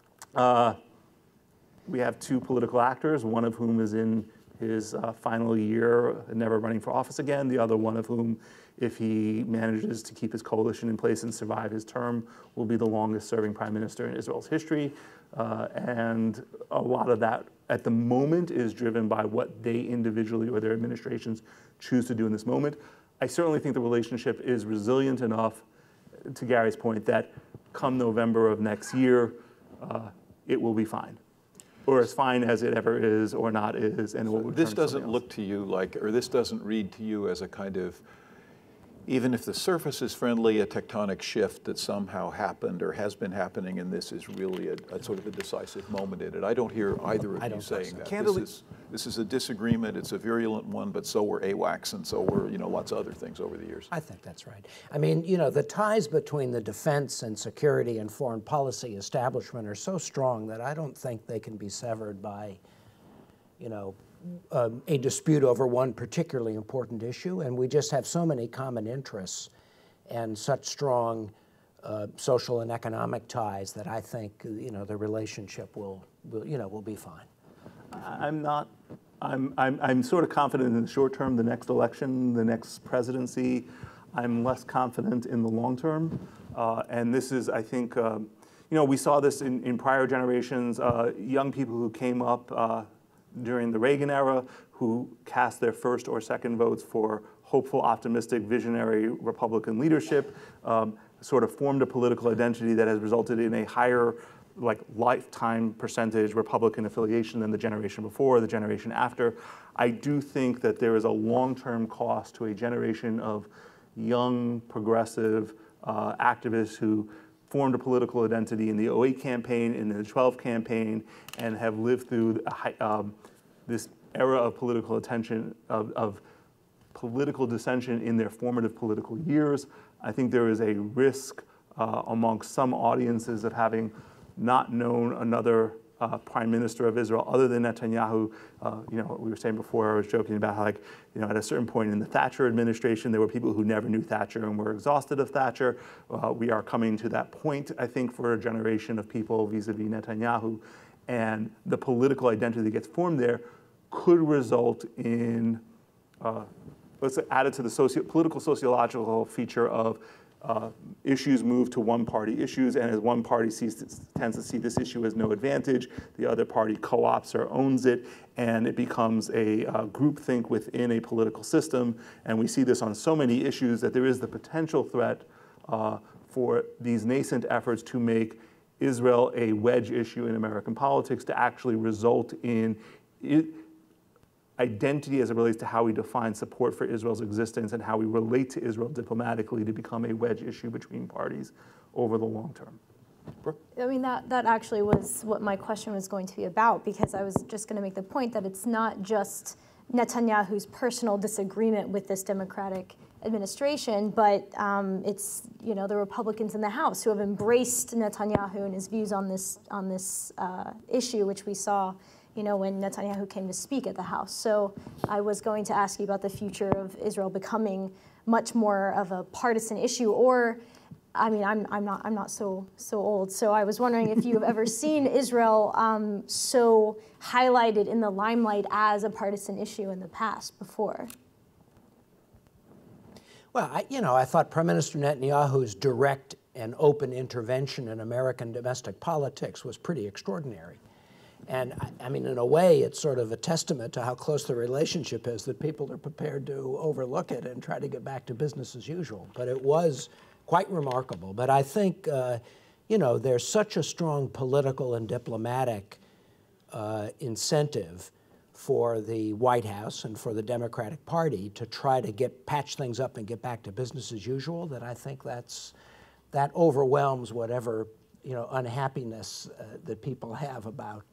we have two political actors, one of whom is in his final year, never running for office again, the other one of whom, if he manages to keep his coalition in place and survive his term, will be the longest serving prime minister in Israel's history. And a lot of that at the moment is driven by what they individually or their administrations choose to do in this moment. I certainly think the relationship is resilient enough, to Gary's point, that come November of next year, it will be fine. Or as fine as it ever is or not is, and it will return to this doesn't look to you like, or this doesn't read to you as a kind of even if the surface is friendly, a tectonic shift that somehow happened or has been happening in this is really a sort of a decisive moment in it. I don't hear either of you saying that. This is a disagreement. It's a virulent one, but so were AWACS and so were, lots of other things over the years. I think that's right. I mean, the ties between the defense and security and foreign policy establishment are so strong that I don't think they can be severed by, a dispute over one particularly important issue, and we just have so many common interests and such strong social and economic ties that I think the relationship will be fine. I'm sort of confident in the short term, the next election, the next presidency. I'm less confident in the long term, and this is, I think, we saw this in prior generations. Young people who came up during the Reagan era, who cast their first or second votes for hopeful, optimistic, visionary Republican leadership, sort of formed a political identity that has resulted in a higher lifetime percentage Republican affiliation than the generation before, the generation after. I do think that there is a long-term cost to a generation of young, progressive activists who formed a political identity in the 08 campaign, in the 12 campaign, and have lived through this era of political attention, of political dissension in their formative political years. I think there is a risk amongst some audiences of having not known another prime minister of Israel other than Netanyahu. We were saying before, I was joking about how, at a certain point in the Thatcher administration, there were people who never knew Thatcher and were exhausted of Thatcher. We are coming to that point, I think, for a generation of people vis-a-vis Netanyahu. And the political identity that gets formed there could result in, let's add it to the political sociological feature of issues move to one-party issues, and as one party tends to see this issue as no advantage, the other party co-opts or owns it, and it becomes a groupthink within a political system. And we see this on so many issues that there is the potential threat for these nascent efforts to make Israel a wedge issue in American politics, to actually result in identity as it relates to how we define support for Israel's existence and how we relate to Israel diplomatically, to become a wedge issue between parties over the long term. Brooke? I mean, that actually was what my question was going to be about, because I was just going to make the point that it's not just Netanyahu's personal disagreement with this Democratic administration, but it's the Republicans in the House who have embraced Netanyahu and his views on this issue, which we saw when Netanyahu came to speak at the House. So I was going to ask you about the future of Israel becoming much more of a partisan issue, or, I mean, I'm not so old, so I was wondering if you've ever seen Israel so highlighted in the limelight as a partisan issue in the past before. Well, I thought Prime Minister Netanyahu's direct and open intervention in American domestic politics was pretty extraordinary. And I mean, in a way, it's sort of a testament to how close the relationship is that people are prepared to overlook it and try to get back to business as usual. But it was quite remarkable. But I think, there's such a strong political and diplomatic incentive for the White House and for the Democratic Party to try to patch things up and get back to business as usual that I think that overwhelms whatever unhappiness that people have about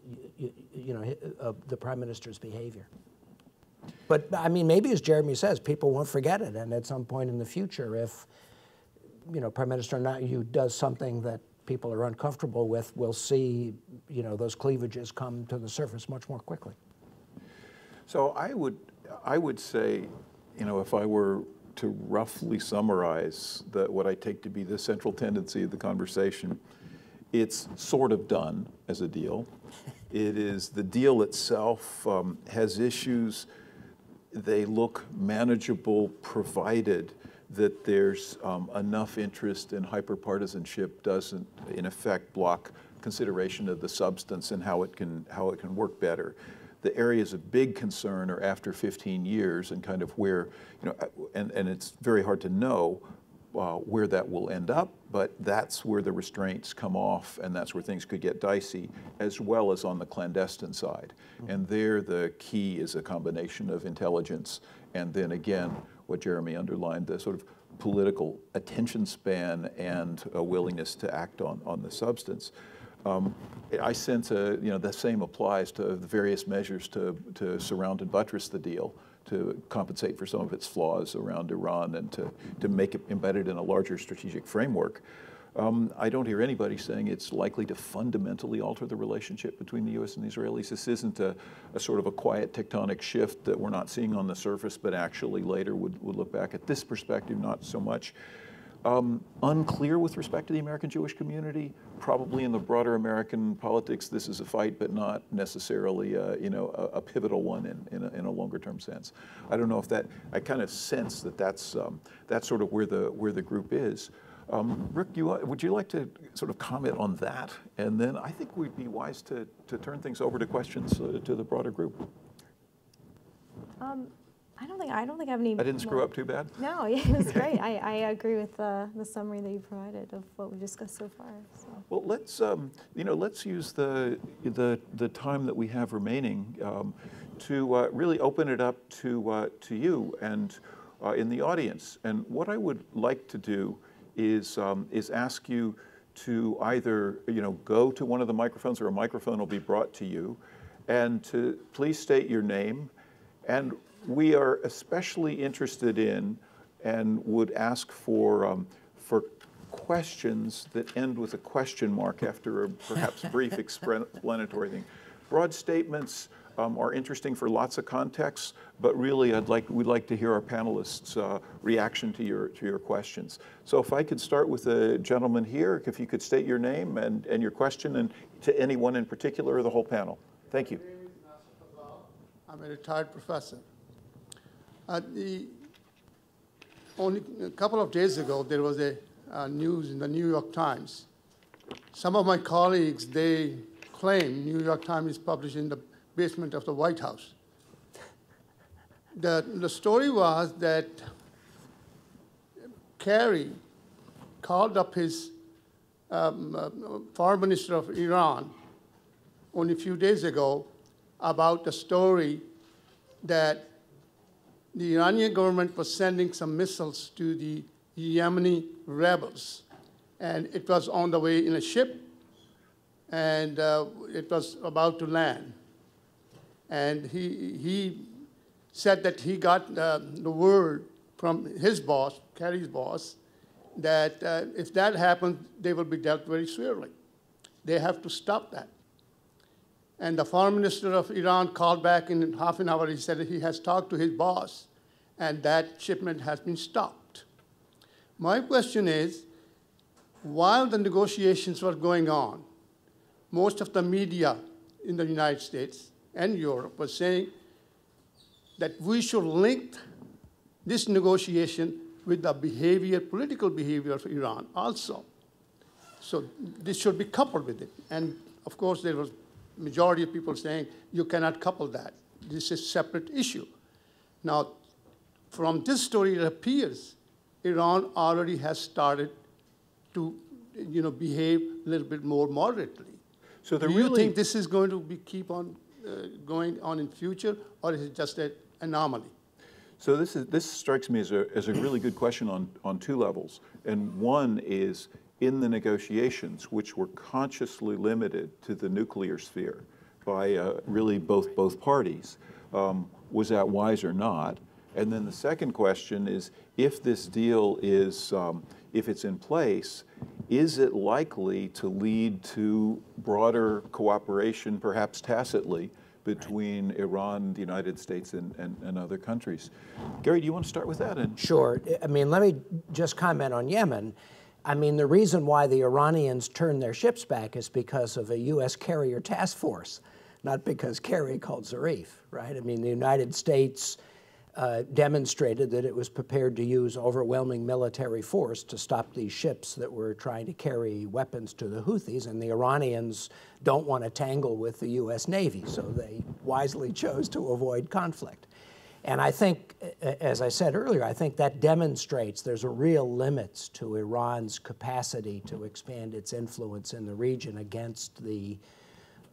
the Prime Minister's behavior. But I mean, maybe as Jeremy says, people won't forget it, and at some point in the future, if Prime Minister Netanyahu does something that people are uncomfortable with, we'll see those cleavages come to the surface much more quickly. So I would say, if I were to roughly summarize what I take to be the central tendency of the conversation, it's sort of done as a deal. It is, the deal itself has issues. They look manageable, provided that there's enough interest, and hyperpartisanship doesn't, in effect, block consideration of the substance and how it can work better. The areas of big concern are after 15 years and kind of where, and it's very hard to know where that will end up, but that's where the restraints come off, and that's where things could get dicey, as well as on the clandestine side. And there the key is a combination of intelligence and then again what Jeremy underlined, the sort of political attention span and a willingness to act on the substance. I sense the same applies to the various measures to surround and buttress the deal, to compensate for some of its flaws around Iran and to make it embedded in a larger strategic framework. I don't hear anybody saying it's likely to fundamentally alter the relationship between the U.S. and the Israelis. This isn't a sort of a quiet tectonic shift that we're not seeing on the surface, but actually later would look back at this perspective, not so much. Unclear with respect to the American Jewish community. Probably in the broader American politics, this is a fight, but not necessarily a pivotal one in a longer term sense. I don't know if that, I kind of sense that that's sort of where the group is. Rick, would you like to sort of comment on that? And then I think we'd be wise to turn things over to questions to the broader group. I don't think I have any. I didn't screw up too bad? No, yeah, it was great. I agree with the summary that you provided of what we've discussed so far. So. Well, let's use the time that we have remaining to really open it up to you and in the audience. And what I would like to do is ask you to either go to one of the microphones, or a microphone will be brought to you, and to please state your name. And we are especially interested in and would ask for questions that end with a question mark after a perhaps brief explanatory thing. Broad statements are interesting for lots of contexts, but really we'd like to hear our panelists' reaction to your questions. So if I could start with the gentleman here, if you could state your name and your question, and to anyone in particular or the whole panel. Thank you. I'm a retired professor. Only a couple of days ago, there was a news in the New York Times. Some of my colleagues, they claim New York Times is published in the basement of the White House. The story was that Kerry called up his foreign minister of Iran only a few days ago about the story that the Iranian government was sending some missiles to the Yemeni rebels. And it was on the way in a ship, and it was about to land. And he said that he got the word from his boss, Kerry's boss, that if that happens, they will be dealt very severely. They have to stop that. And the foreign minister of Iran called back in half an hour. He said that he has talked to his boss, and that shipment has been stopped. My question is, while the negotiations were going on, most of the media in the United States and Europe was saying that we should link this negotiation with the behavior, political behavior of Iran also. So this should be coupled with it. And of course, there was majority of people saying you cannot couple that. This is a separate issue. Now, from this story, it appears Iran already has started to behave a little bit more moderately. So do you think this is going to keep on going on in future, or is it just an anomaly? So this strikes me as a really good question on two levels. And one is, in the negotiations, which were consciously limited to the nuclear sphere by really both parties, was that wise or not? And then the second question is, if this deal is, if it's in place, is it likely to lead to broader cooperation, perhaps tacitly, between Iran, the United States, and other countries? Gary, do you want to start with that? Sure. I mean, let me just comment on Yemen. I mean, the reason why the Iranians turned their ships back is because of a U.S. carrier task force, not because Kerry called Zarif, right? I mean, the United States demonstrated that it was prepared to use overwhelming military force to stop these ships that were trying to carry weapons to the Houthis, and the Iranians don't want to tangle with the U.S. Navy, so they wisely chose to avoid conflict. And I think, as I said earlier, I think that demonstrates there's a real limits to Iran's capacity to expand its influence in the region against the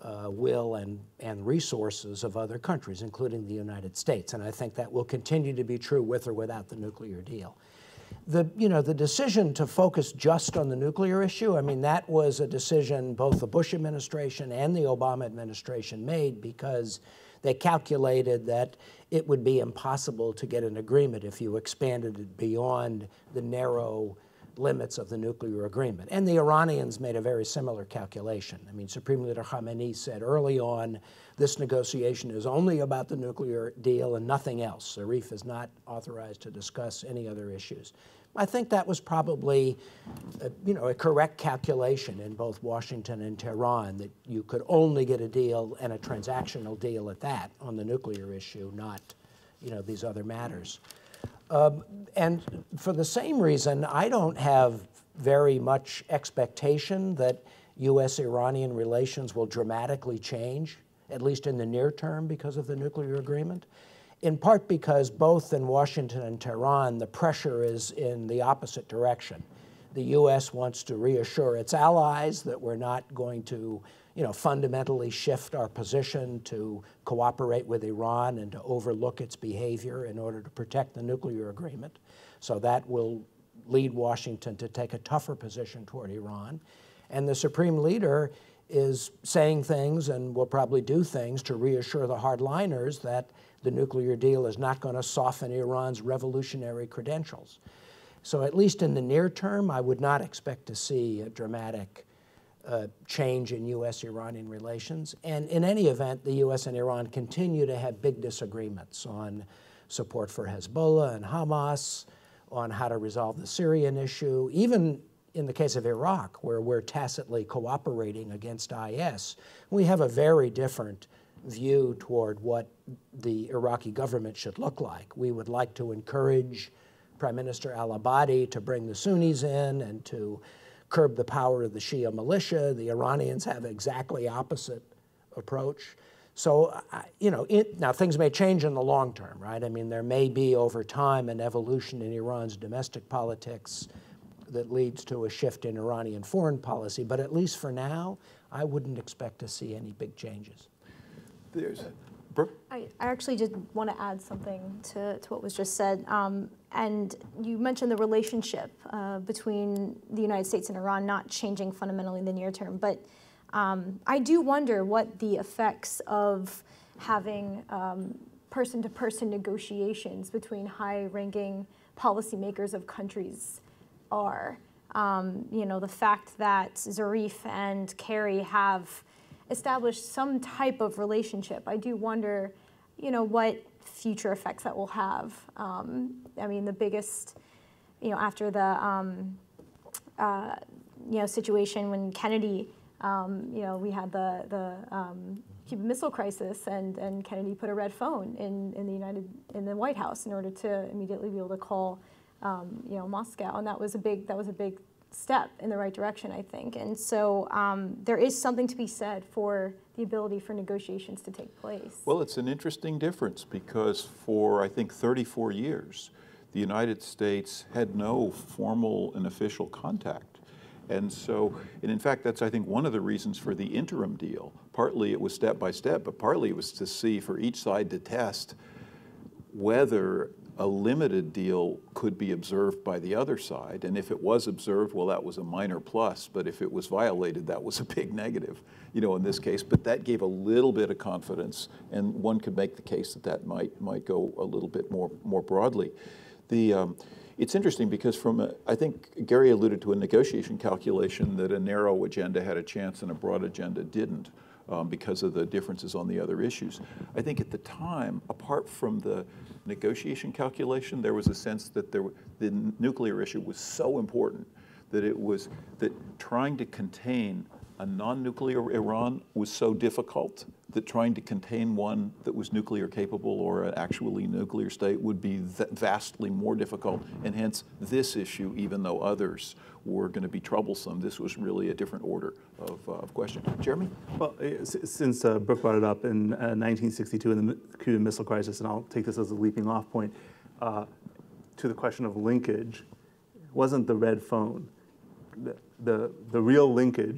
will and resources of other countries, including the United States. And I think that will continue to be true with or without the nuclear deal. The decision to focus just on the nuclear issue, I mean, that was a decision both the Bush administration and the Obama administration made because they calculated that it would be impossible to get an agreement if you expanded it beyond the narrow limits of the nuclear agreement. And the Iranians made a very similar calculation. I mean, Supreme Leader Khamenei said early on, this negotiation is only about the nuclear deal and nothing else. Zarif is not authorized to discuss any other issues. I think that was probably, a correct calculation in both Washington and Tehran, that you could only get a deal, and a transactional deal at that, on the nuclear issue, not, these other matters. And for the same reason, I don't have very much expectation that U.S.-Iranian relations will dramatically change, at least in the near term, because of the nuclear agreement, in part because both in Washington and Tehran, the pressure is in the opposite direction. The U.S. wants to reassure its allies that we're not going to fundamentally shift our position to cooperate with Iran and to overlook its behavior in order to protect the nuclear agreement. So that will lead Washington to take a tougher position toward Iran. And the Supreme Leader is saying things and will probably do things to reassure the hardliners that the nuclear deal is not going to soften Iran's revolutionary credentials. So at least in the near term, I would not expect to see a dramatic change in U.S.-Iranian relations. And in any event, the U.S. and Iran continue to have big disagreements on support for Hezbollah and Hamas, on how to resolve the Syrian issue. Even in the case of Iraq, where we're tacitly cooperating against IS, we have a very different view toward what the Iraqi government should look like. We would like to encourage Prime Minister al-Abadi to bring the Sunnis in and to curb the power of the Shia militia. The Iranians have exactly opposite approach. So, now things may change in the long term, right? I mean, there may be over time an evolution in Iran's domestic politics that leads to a shift in Iranian foreign policy, but at least for now, I wouldn't expect to see any big changes. I actually just want to add something to what was just said. And you mentioned the relationship between the United States and Iran not changing fundamentally in the near term. But I do wonder what the effects of having person-to-person negotiations between high-ranking policymakers of countries are. The fact that Zarif and Kerry have established some type of relationship, I do wonder, what future effects that will have. I mean, the biggest, after the, situation when Kennedy, we had the Cuban Missile Crisis, and Kennedy put a red phone in the White House in order to immediately be able to call, Moscow, and that was a big step in the right direction, I think. And so there is something to be said for the ability for negotiations to take place. Well, it's an interesting difference because for, I think, 34 years, the United States had no formal and official contact. And so, and in fact, that's, I think, one of the reasons for the interim deal. Partly it was step by step, but partly it was to see for each side to test whether a limited deal could be observed by the other side. And if it was observed, well, that was a minor plus. But if it was violated, that was a big negative, in this case. But that gave a little bit of confidence. And one could make the case that that might go a little bit more broadly. It's interesting because I think Gary alluded to a negotiation calculation that a narrow agenda had a chance and a broad agenda didn't. Because of the differences on the other issues. I think at the time, apart from the negotiation calculation, there was a sense that the nuclear issue was so important that trying to contain a non-nuclear Iran was so difficult that trying to contain one that was nuclear capable or an actually nuclear state would be vastly more difficult. And hence, this issue, even though others were going to be troublesome, this was really a different order of question. Jeremy? Well, since Brooke brought it up in 1962 in the Cuban Missile Crisis, and I'll take this as a leaping off point, to the question of linkage, wasn't the red phone. The real linkage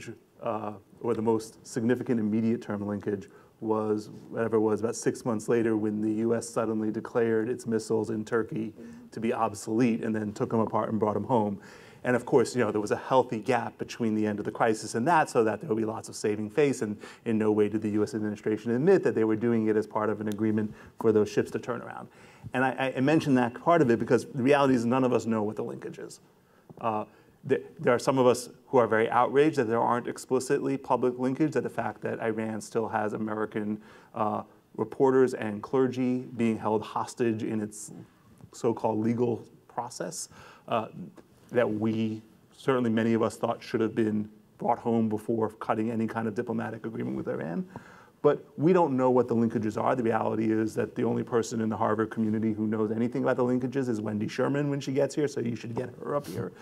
or the most significant immediate term linkage was whatever it was, about 6 months later when the US suddenly declared its missiles in Turkey to be obsolete and then took them apart and brought them home. And of course, there was a healthy gap between the end of the crisis and that, so that there would be lots of saving face, and in no way did the US administration admit that they were doing it as part of an agreement for those ships to turn around. And I mentioned that part of it because the reality is none of us know what the linkage is. There are some of us who are very outraged that there aren't explicitly public linkage, that the fact that Iran still has American reporters and clergy being held hostage in its so-called legal process, that we, certainly many of us, thought should have been brought home before cutting any kind of diplomatic agreement with Iran. But we don't know what the linkages are. The reality is that the only person in the Harvard community who knows anything about the linkages is Wendy Sherman when she gets here, so you should get her up here.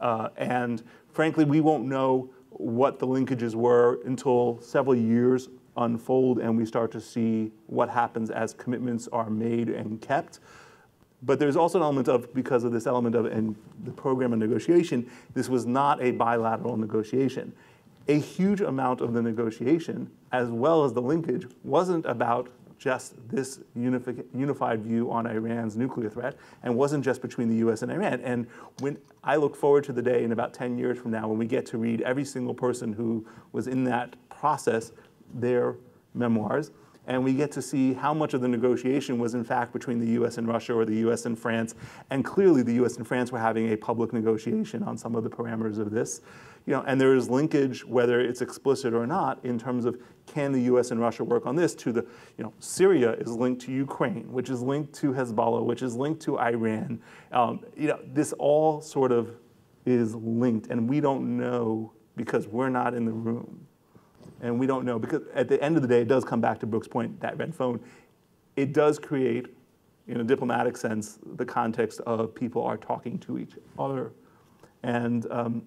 And frankly, we won't know what the linkages were until several years unfold and we start to see what happens as commitments are made and kept. But there's also an element of, because of this element of and the program of negotiation, this was not a bilateral negotiation. A huge amount of the negotiation, as well as the linkage, wasn't about just this unified view on Iran's nuclear threat, and wasn't just between the US and Iran. And when I look forward to the day in about 10 years from now when we get to read every single person who was in that process, their memoirs, and we get to see how much of the negotiation was in fact between the US and Russia or the US and France. And clearly the US and France were having a public negotiation on some of the parameters of this. And there is linkage, whether it's explicit or not, in terms of can the US and Russia work on this to the, Syria is linked to Ukraine, which is linked to Hezbollah, which is linked to Iran. This all sort of is linked, and we don't know because we're not in the room. And we don't know, because at the end of the day, it does come back to Brooke's point, that red phone. It does create, in a diplomatic sense, the context of people are talking to each other. And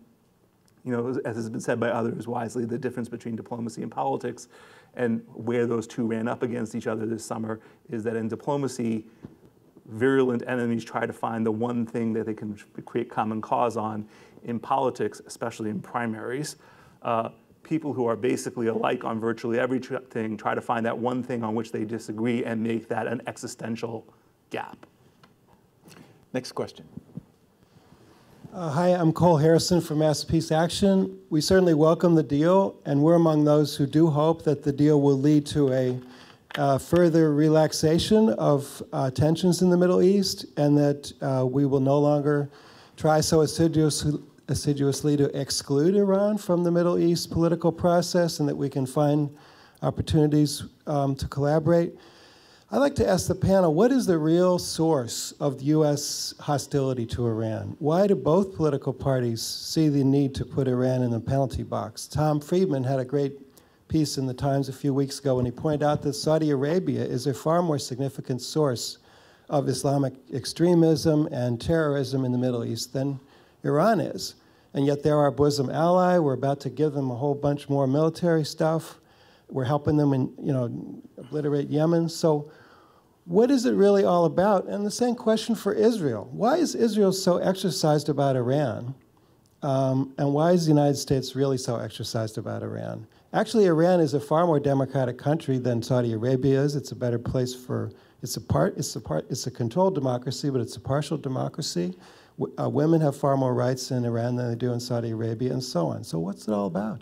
as has been said by others wisely, the difference between diplomacy and politics and where those two ran up against each other this summer is that in diplomacy, virulent enemies try to find the one thing that they can create common cause on. In politics, especially in primaries, people who are basically alike on virtually everything try to find that one thing on which they disagree and make that an existential gap. Next question. Hi, I'm Cole Harrison from Mass Peace Action. We certainly welcome the deal, and we're among those who do hope that the deal will lead to a further relaxation of tensions in the Middle East, and that we will no longer try so assiduously to exclude Iran from the Middle East political process, and that we can find opportunities to collaborate. I'd like to ask the panel, what is the real source of the U.S. hostility to Iran? Why do both political parties see the need to put Iran in the penalty box? Tom Friedman had a great piece in the Times a few weeks ago when he pointed out that Saudi Arabia is a far more significant source of Islamic extremism and terrorism in the Middle East than Iran is. And yet they're our bosom ally. We're about to give them a whole bunch more military stuff. We're helping them obliterate Yemen. So what is it really all about? And the same question for Israel. Why is Israel so exercised about Iran? And why is the United States really so exercised about Iran? Actually, Iran is a far more democratic country than Saudi Arabia is. It's a better place for, it's a controlled democracy, but it's a partial democracy. Women have far more rights in Iran than they do in Saudi Arabia, and so on. So what's it all about?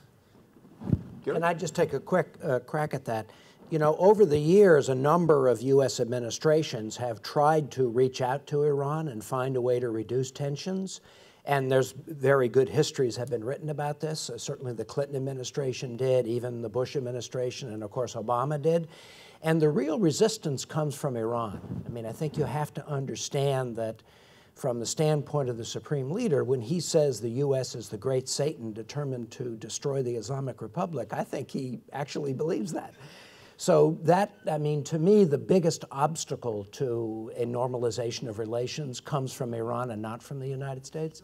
Can I just take a quick crack at that? Over the years, a number of U.S. administrations have tried to reach out to Iran and find a way to reduce tensions. And there's very good histories have been written about this. Certainly the Clinton administration did, even the Bush administration, and of course Obama did. And the real resistance comes from Iran. I think you have to understand that from the standpoint of the Supreme Leader, when he says the U.S. is the great Satan determined to destroy the Islamic Republic, I think he actually believes that. So that, to me, the biggest obstacle to a normalization of relations comes from Iran and not from the United States.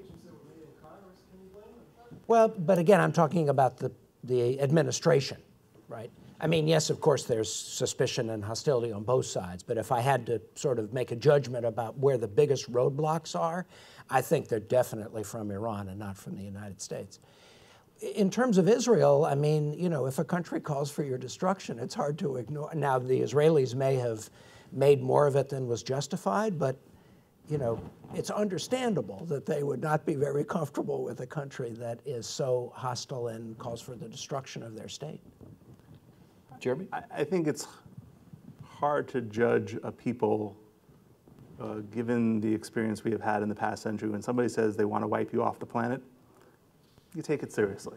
Well, but again, I'm talking about the administration, right? Yes, of course, there's suspicion and hostility on both sides, but if I had to sort of make a judgment about where the biggest roadblocks are, I think they're definitely from Iran and not from the United States. in terms of Israel, I mean, you know, if a country calls for your destruction, it's hard to ignore. Now, the Israelis may have made more of it than was justified, but, you know, it's understandable that they would not be very comfortable with a country that is so hostile and calls for the destruction of their state. Jeremy? I think it's hard to judge a people given the experience we have had in the past century. When somebody says they want to wipe you off the planet, you take it seriously.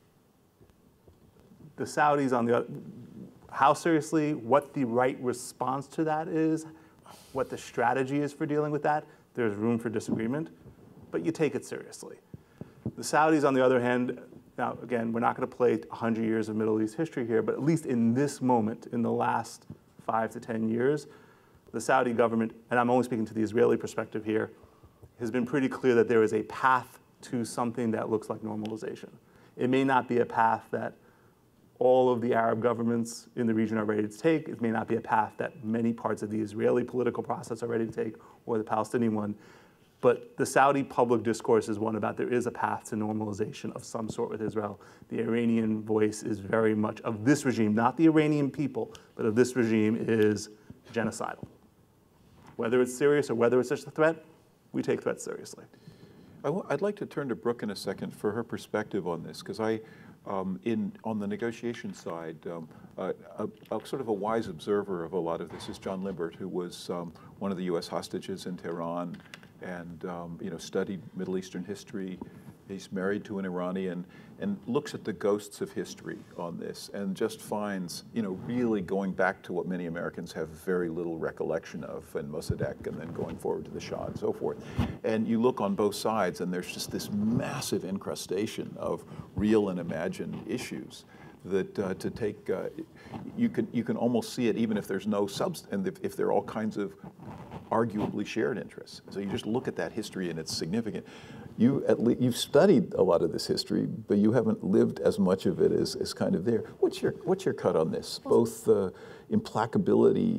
The Saudis on the other, how seriously, what the right response to that is, what the strategy is for dealing with that, there's room for disagreement, but you take it seriously. The Saudis, on the other hand, now again, we're not going to play 100 years of Middle East history here, but at least in this moment, in the last 5 to 10 years, the Saudi government, and I'm only speaking to the Israeli perspective here, has been pretty clear that there is a path to something that looks like normalization. It may not be a path that all of the Arab governments in the region are ready to take. It may not be a path that many parts of the Israeli political process are ready to take, or the Palestinian one. But the Saudi public discourse is one about there is a path to normalization of some sort with Israel. The Iranian voice is very much of this regime, not the Iranian people, but of this regime is genocidal. Whether it's serious or whether it's just a threat, we take threats seriously. I'd like to turn to Brooke in a second for her perspective on this, because on the negotiation side, a sort of a wise observer of a lot of this is John Limbert, who was one of the U.S. hostages in Tehran and studied Middle Eastern history. He's married to an Iranian and looks at the ghosts of history on this and just finds, really going back to what many Americans have very little recollection of, and Mossadegh, and then going forward to the Shah and so forth. And you look on both sides, and there's just this massive incrustation of real and imagined issues that to take, you can almost see it even if there's no substance, and if there are all kinds of arguably shared interests. So you just look at that history and it's significant. You've studied a lot of this history, but you haven't lived as much of it as kind of there. What's your cut on this? Both implacability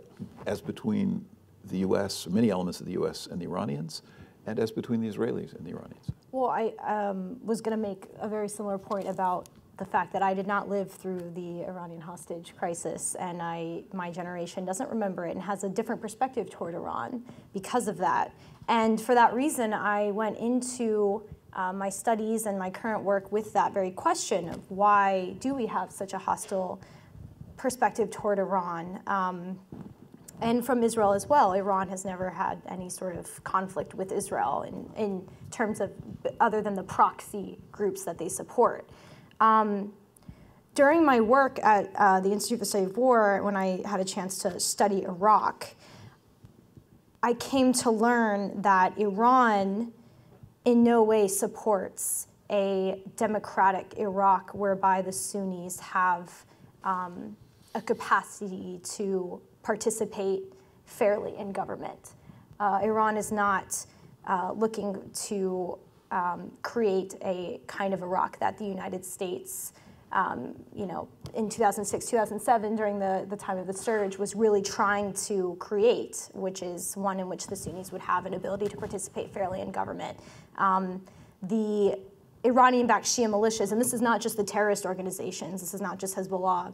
as between the U.S., many elements of the U.S. and the Iranians, and as between the Israelis and the Iranians. Well, I was going to make a very similar point about the fact that I did not live through the Iranian hostage crisis, and my generation doesn't remember it and has a different perspective toward Iran because of that. And for that reason, I went into my studies and my current work with that very question of why do we have such a hostile perspective toward Iran? And from Israel as well. Iran has never had any sort of conflict with Israel in terms of, other than the proxy groups that they support. During my work at the Institute for the Study of War, when I had a chance to study Iraq, I came to learn that Iran in no way supports a democratic Iraq whereby the Sunnis have a capacity to participate fairly in government. Iran is not looking to create a kind of Iraq that the United States, in 2006, 2007, during the time of the surge, was really trying to create, which is one in which the Sunnis would have an ability to participate fairly in government. The Iranian-backed Shia militias, and this is not just the terrorist organizations, this is not just Hezbollah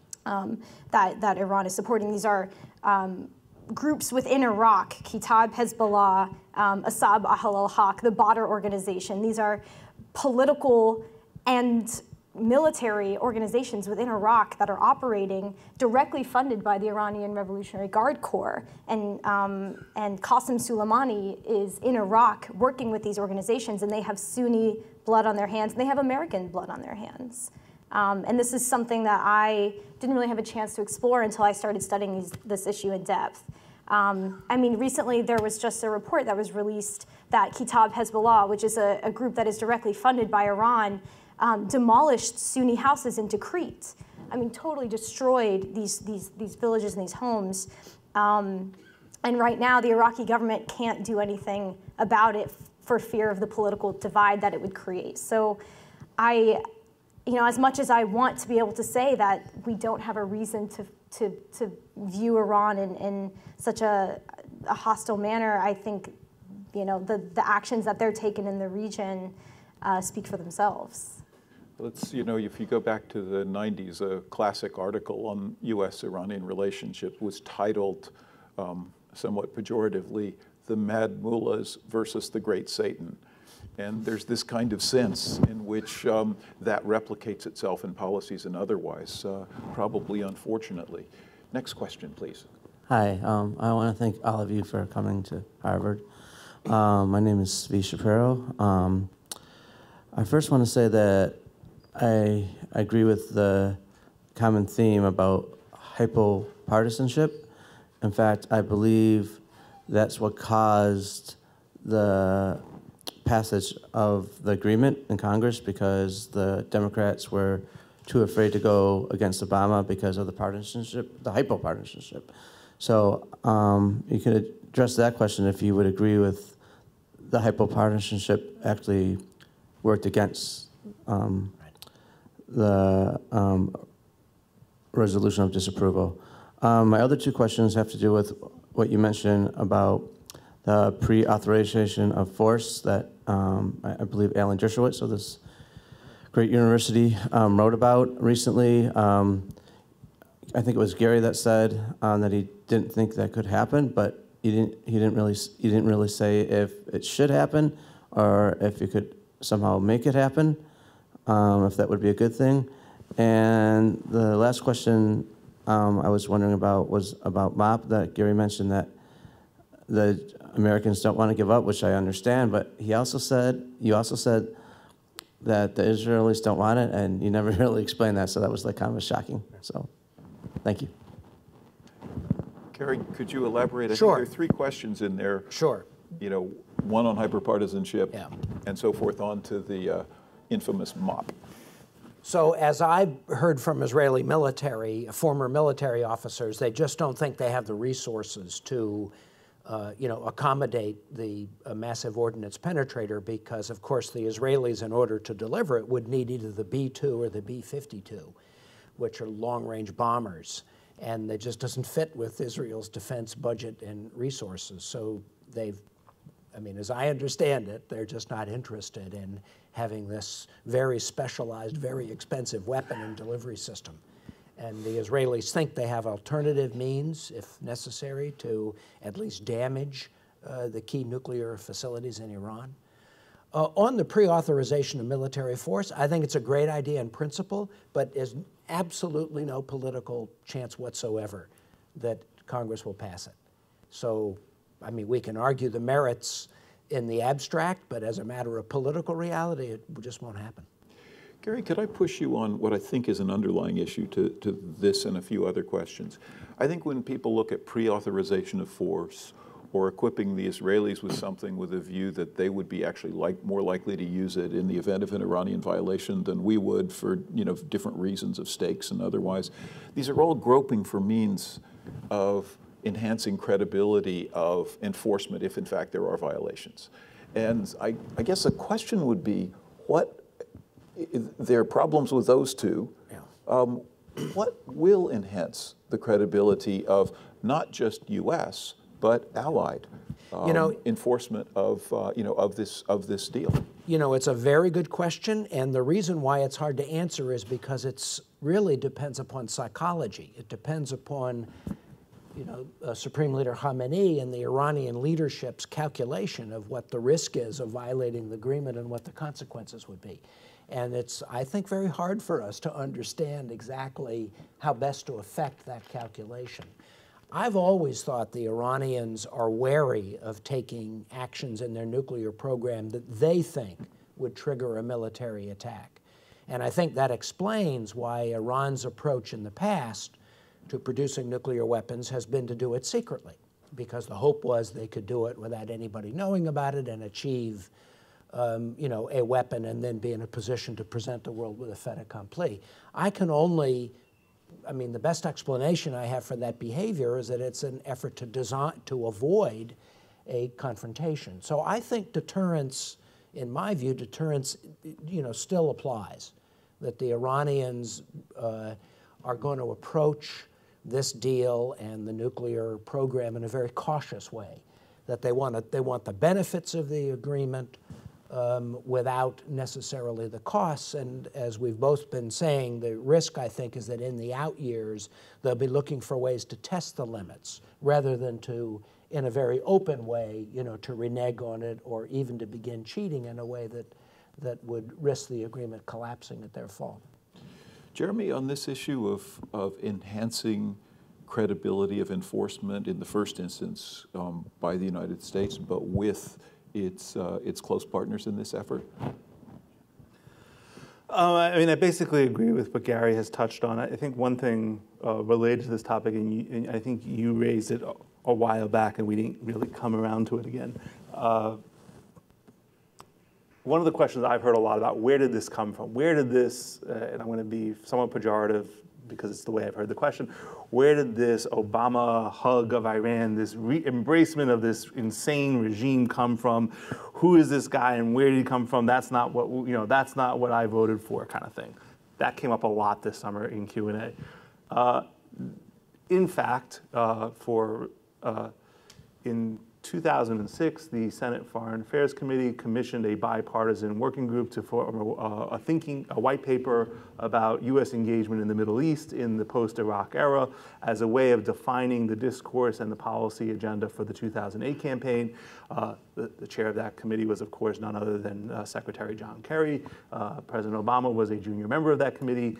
that Iran is supporting. These are groups within Iraq, Kitab Hezbollah, Asab Ahl al-Haq, the Badr organization. These are political and military organizations within Iraq that are operating directly funded by the Iranian Revolutionary Guard Corps. And Qasem Soleimani is in Iraq working with these organizations, and they have Sunni blood on their hands, and they have American blood on their hands. And this is something that I didn't really have a chance to explore until I started studying this issue in depth. I mean, recently there was just a report that was released that Kitab Hezbollah, which is a group that is directly funded by Iran, demolished Sunni houses in Tikrit. I mean, totally destroyed these villages and these homes. And right now, the Iraqi government can't do anything about it for fear of the political divide that it would create. So as much as I want to be able to say that we don't have a reason to view Iran in such a hostile manner, I think, the actions that they're taking in the region speak for themselves. Let's, you know, if you go back to the 90s, a classic article on U.S.-Iranian relationship was titled, somewhat pejoratively, "The Mad Mullahs versus the Great Satan." And there's this kind of sense in which that replicates itself in policies and otherwise, probably unfortunately. Next question, please. Hi, I want to thank all of you for coming to Harvard. My name is Svi Shapiro. I first want to say that I agree with the common theme about hypopartisanship. In fact, I believe that's what caused the passage of the agreement in Congress, because the Democrats were too afraid to go against Obama because of the partisanship, the hypopartisanship. So you could address that question if you would agree with the hypopartisanship actually worked against the resolution of disapproval. My other two questions have to do with what you mentioned about the pre-authorization of force that I believe Alan Dershowitz of this great university wrote about recently. I think it was Gary that said that he didn't think that could happen, but he didn't really say if it should happen or if you could somehow make it happen, if that would be a good thing. And the last question I was wondering about was about MOP, that Gary mentioned that the Americans don't want to give up, which I understand, but you also said that the Israelis don't want it, and you never really explained that, so that was like kind of shocking. So, thank you. Gary, could you elaborate? Sure. I think there are three questions in there. Sure. You know, one on hyperpartisanship, Yeah. and so forth, on to the infamous MOP. So as I've heard from Israeli military, former military officers, they just don't think they have the resources to accommodate the massive ordnance penetrator, because, of course, the Israelis, in order to deliver it, would need either the B-2 or the B-52, which are long-range bombers. And it just doesn't fit with Israel's defense budget and resources. So as I understand it, they're just not interested in having this very specialized, very expensive weapon and delivery system. And the Israelis think they have alternative means, if necessary, to at least damage the key nuclear facilities in Iran. On the pre-authorization of military force, I think it's a great idea in principle, but there's absolutely no political chance whatsoever that Congress will pass it. So, we can argue the merits in the abstract, but as a matter of political reality, it just won't happen. Gary, could I push you on what I think is an underlying issue to this and a few other questions? I think when people look at pre-authorization of force or equipping the Israelis with something with a view that they would be actually more likely to use it in the event of an Iranian violation than we would for different reasons of stakes and otherwise, these are all groping for means of enhancing credibility of enforcement if in fact there are violations. And I guess the question would be, there are problems with those two. Yeah. What will enhance the credibility of not just U.S. but allied enforcement of this deal? It's a very good question, and the reason why it's hard to answer is because it's really depends upon psychology. It depends upon Supreme Leader Khamenei and the Iranian leadership's calculation of what the risk is of violating the agreement and what the consequences would be. And it's, I think, very hard for us to understand exactly how best to affect that calculation. I've always thought the Iranians are wary of taking actions in their nuclear program that they think would trigger a military attack. And I think that explains why Iran's approach in the past to producing nuclear weapons has been to do it secretly, because the hope was they could do it without anybody knowing about it and achieve a weapon and then be in a position to present the world with a fait accompli. The best explanation I have for that behavior is that it's an effort to avoid a confrontation. So I think deterrence, in my view, still applies, that the Iranians are going to approach this deal and the nuclear program in a very cautious way, that they want the benefits of the agreement without necessarily the costs. And as we've both been saying, the risk, I think, is that in the out years, they'll be looking for ways to test the limits rather than to, in a very open way, to renege on it or even to begin cheating in a way that would risk the agreement collapsing at their fall. Jeremy, on this issue of enhancing credibility of enforcement in the first instance by the United States, but with its close partners in this effort? I mean, I basically agree with what Gary has touched on. I think one thing related to this topic, and I think you raised it a while back, and we didn't really come around to it again. One of the questions I've heard a lot about, where did this come from? Where did this, and I'm going to be somewhat pejorative because it's the way I've heard the question, where did this Obama hug of Iran, this embracement of this insane regime come from? Who is this guy and where did he come from? That's not what, that's not what I voted for, kind of thing. That came up a lot this summer in Q&A. In fact, in 2006, the Senate Foreign Affairs Committee commissioned a bipartisan working group to form a white paper about U.S. engagement in the Middle East in the post-Iraq era as a way of defining the discourse and the policy agenda for the 2008 campaign. The chair of that committee was, of course, none other than Secretary John Kerry. President Obama was a junior member of that committee.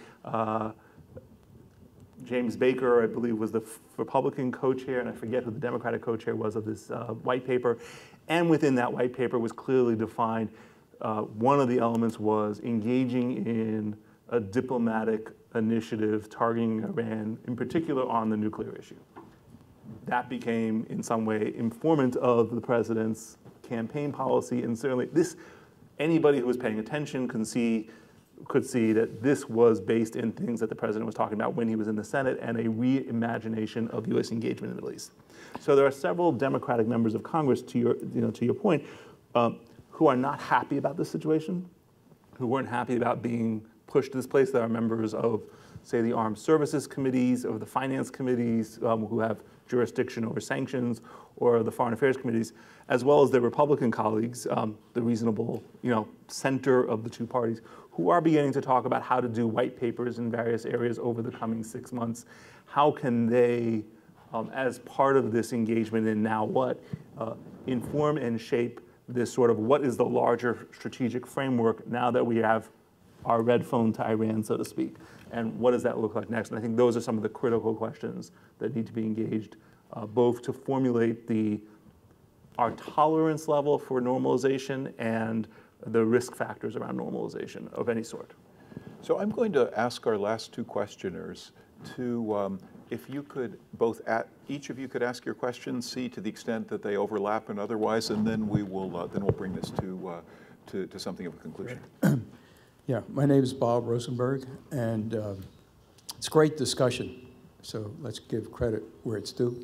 James Baker, I believe, was the Republican co-chair, and I forget who the Democratic co-chair was of this white paper. And within that white paper was clearly defined, one of the elements was engaging in a diplomatic initiative targeting Iran, in particular on the nuclear issue. That became, in some way, informant of the president's campaign policy, and certainly anybody who was paying attention could see that this was based in things that the president was talking about when he was in the Senate and a reimagination of U.S. engagement in the Middle East. So there are several Democratic members of Congress, to your point, who are not happy about this situation, who weren't happy about being pushed to this place. There are members of, say, the Armed Services Committees or the Finance Committees who have jurisdiction over sanctions, or the Foreign Affairs Committees, as well as their Republican colleagues, the reasonable center of the two parties, who are beginning to talk about how to do white papers in various areas over the coming 6 months. How can they, as part of this engagement in now what, inform and shape this sort of what is the larger strategic framework now that we have our red phone to Iran, so to speak, and what does that look like next? And I think those are some of the critical questions that need to be engaged, both to formulate our tolerance level for normalization and the risk factors around normalization of any sort. So I'm going to ask our last two questioners to, if you could each of you could ask your questions, see to the extent that they overlap and otherwise, and then we'll bring this to something of a conclusion. Yeah, my name is Bob Rosenberg, and it's a great discussion. So let's give credit where it's due.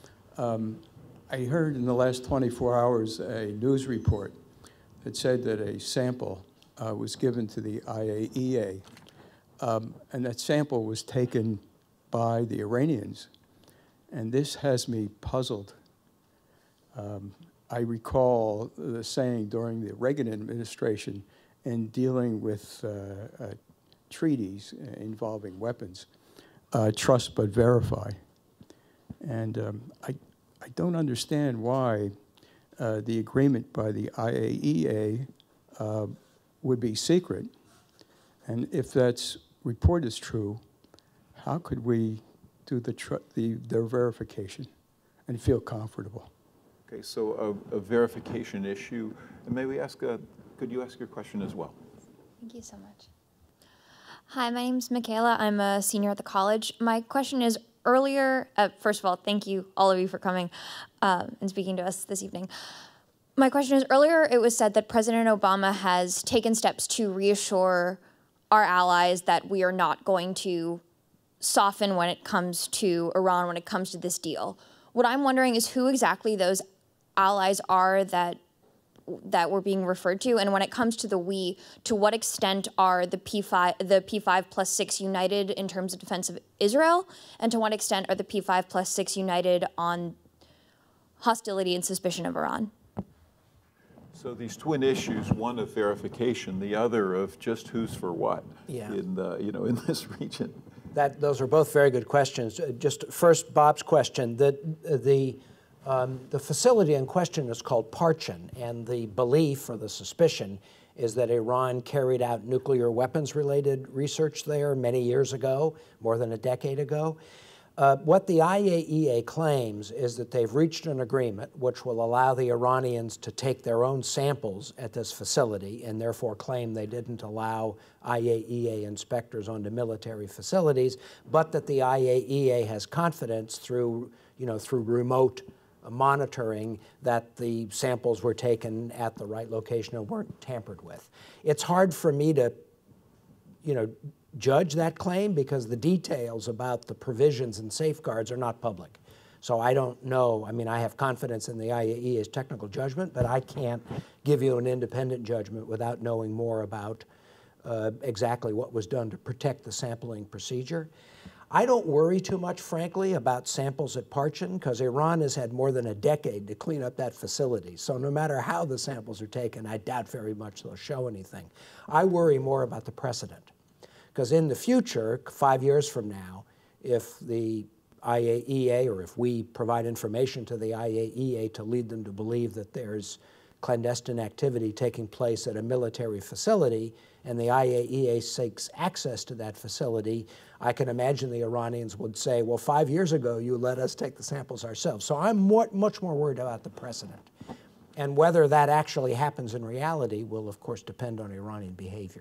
I heard in the last 24 hours a news report that said that a sample was given to the IAEA, and that sample was taken by the Iranians. And this has me puzzled. I recall the saying during the Reagan administration in dealing with treaties involving weapons, trust but verify. And I don't understand why the agreement by the IAEA would be secret. And if that report is true, how could we do their verification and feel comfortable? Okay, so a verification issue. And may we ask, could you ask your question as well? Thank you so much. Hi, my name's Michaela. I'm a senior at the college. My question is, earlier, first of all, thank you, all of you, for coming and speaking to us this evening. My question is, earlier it was said that President Obama has taken steps to reassure our allies that we are not going to soften when it comes to Iran, when it comes to this deal. What I'm wondering is who exactly those allies are that we're being referred to, and when it comes to the we, to what extent are the P5+6 united in terms of defense of Israel, and to what extent are the P5+6 united on hostility and suspicion of Iran? So these twin issues, one of verification, the other of just who's for what in in this region. Those are both very good questions. Just first, Bob's question. The facility in question is called Parchin, and the belief or the suspicion is that Iran carried out nuclear weapons-related research there many years ago, more than a decade ago. What the IAEA claims is that they've reached an agreement which will allow the Iranians to take their own samples at this facility and therefore claim they didn't allow IAEA inspectors onto military facilities, but that the IAEA has confidence through remote monitoring that the samples were taken at the right location and weren't tampered with. It's hard for me to, judge that claim because the details about the provisions and safeguards are not public. So I don't know. I mean, I have confidence in the IAEA's technical judgment, but I can't give you an independent judgment without knowing more about exactly what was done to protect the sampling procedure. I don't worry too much, frankly, about samples at Parchin because Iran has had more than a decade to clean up that facility. So no matter how the samples are taken, I doubt very much they'll show anything. I worry more about the precedent. Because in the future, 5 years from now, if the IAEA or if we provide information to the IAEA to lead them to believe that there's clandestine activity taking place at a military facility and the IAEA seeks access to that facility, I can imagine the Iranians would say, well, 5 years ago, you let us take the samples ourselves. So I'm much more worried about the precedent. And whether that actually happens in reality will, of course, depend on Iranian behavior.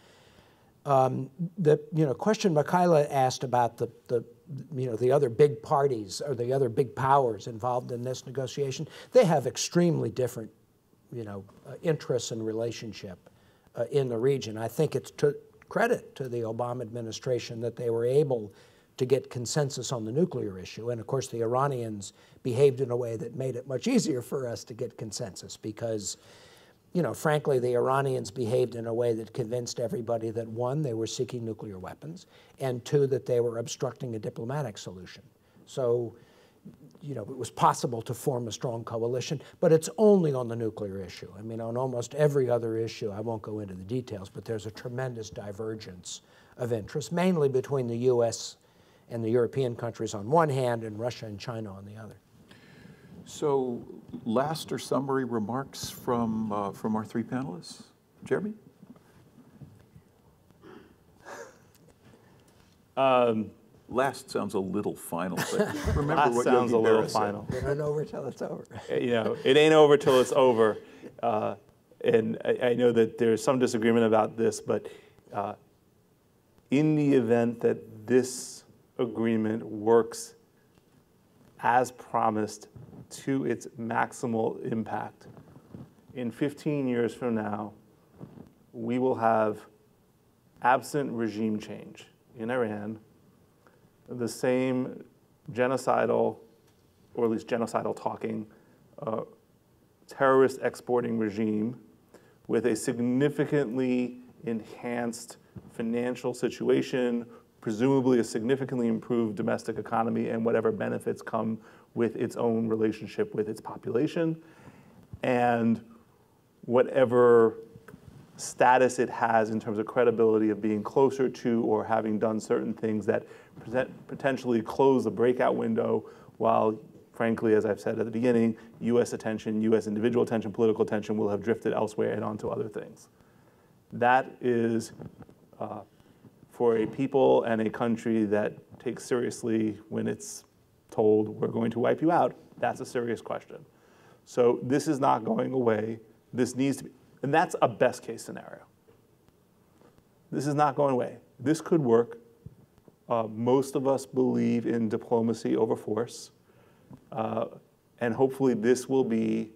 The question Michaela asked about the other big parties or the other big powers involved in this negotiation, they have extremely different, interests and relationship in the region. I think it's to credit to the Obama administration that they were able to get consensus on the nuclear issue. And of course, the Iranians behaved in a way that made it much easier for us to get consensus because frankly, the Iranians behaved in a way that convinced everybody that, one, they were seeking nuclear weapons, and two, that they were obstructing a diplomatic solution. So, it was possible to form a strong coalition, but it's only on the nuclear issue. I mean, on almost every other issue, I won't go into the details, but there's a tremendous divergence of interest, mainly between the U.S. and the European countries on one hand and Russia and China on the other. So, last or summary remarks from our three panelists. Jeremy? Last sounds a little final, but remember last what sounds Yogi a little Berra said. final. It ain't over till it's over. It ain't over till it's over. And I know that there's some disagreement about this, but in the event that this agreement works as promised to its maximal impact, in 15 years from now, we will have, absent regime change in Iran, the same genocidal, or at least genocidal talking, terrorist exporting regime with a significantly enhanced financial situation, presumably a significantly improved domestic economy and whatever benefits come with its own relationship with its population, and whatever status it has in terms of credibility of being closer to or having done certain things that potentially close the breakout window while, frankly, as I've said at the beginning, U.S. attention, U.S. individual attention, political attention will have drifted elsewhere and onto other things. That is, for a people and a country that takes seriously when it's told, we're going to wipe you out, that's a serious question. So this is not going away. This needs to be, and that's a best case scenario. This is not going away. This could work. Most of us believe in diplomacy over force. And hopefully this will be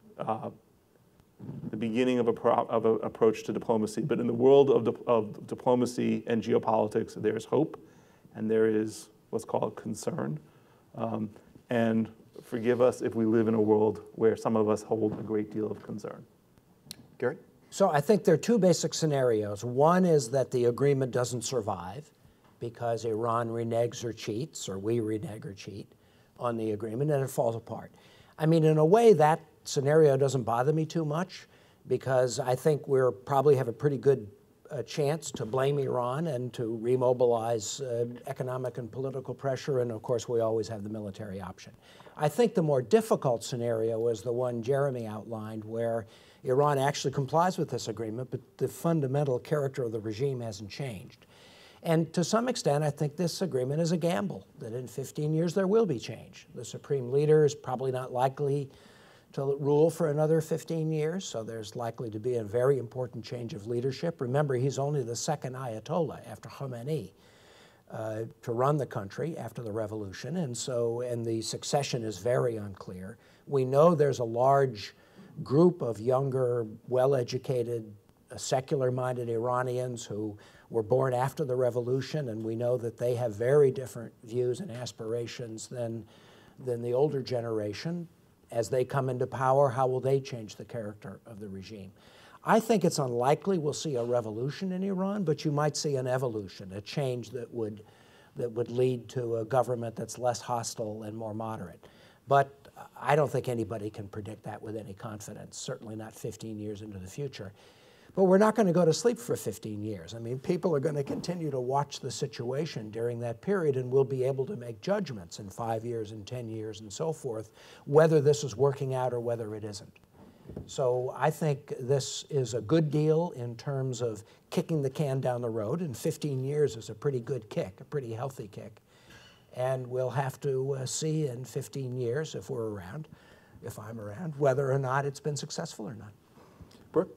the beginning of an approach to diplomacy. But in the world of diplomacy and geopolitics, there's hope and there is what's called concern. And forgive us if we live in a world where some of us hold a great deal of concern. Gary? So I think there are two basic scenarios. One is that the agreement doesn't survive because Iran reneges or cheats, or we renege or cheat on the agreement, and it falls apart. I mean, in a way, that scenario doesn't bother me too much because I think we're probably have a pretty good chance to blame Iran and to remobilize economic and political pressure, and of course we always have the military option. I think the more difficult scenario is the one Jeremy outlined, where Iran actually complies with this agreement, but the fundamental character of the regime hasn't changed. And to some extent, I think this agreement is a gamble, that in 15 years there will be change. The supreme leader is probably not likely to rule for another 15 years, so there's likely to be a very important change of leadership. Remember, he's only the second Ayatollah after Khomeini to run the country after the revolution, and the succession is very unclear. We know there's a large group of younger, well-educated, secular-minded Iranians who were born after the revolution, and we know that they have very different views and aspirations than the older generation. As they come into power, how will they change the character of the regime? I think it's unlikely we'll see a revolution in Iran, but you might see an evolution, a change that would lead to a government that's less hostile and more moderate. But I don't think anybody can predict that with any confidence, certainly not 15 years into the future. But we're not going to go to sleep for 15 years. I mean, people are going to continue to watch the situation during that period, and we'll be able to make judgments in 5 years and 10 years and so forth, whether this is working out or whether it isn't. So I think this is a good deal in terms of kicking the can down the road, and 15 years is a pretty good kick, a pretty healthy kick. And we'll have to see in 15 years, if we're around, if I'm around, whether or not it's been successful or not. Brooke?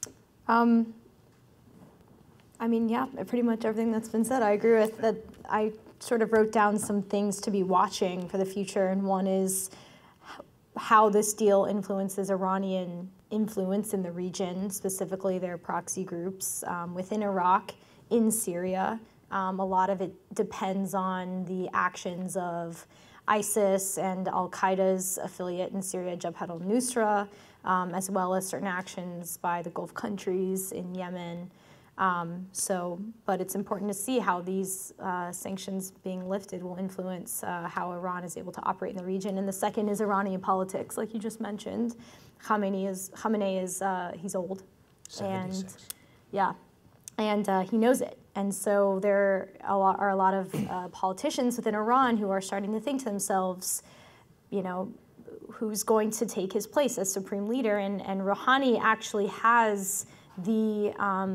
I mean, yeah, pretty much everything that's been said. I agree with that. I sort of wrote down some things to be watching for the future, and one is how this deal influences Iranian influence in the region, specifically their proxy groups within Iraq, in Syria. A lot of it depends on the actions of ISIS and Al-Qaeda's affiliate in Syria, Jabhat al-Nusra, as well as certain actions by the Gulf countries in Yemen. But it's important to see how these sanctions being lifted will influence how Iran is able to operate in the region. And the second is Iranian politics, like you just mentioned. Khamenei is he's old. 76. And yeah, and he knows it. And so there are a lot of politicians within Iran who are starting to think to themselves, you know, who's going to take his place as supreme leader? And Rouhani actually has the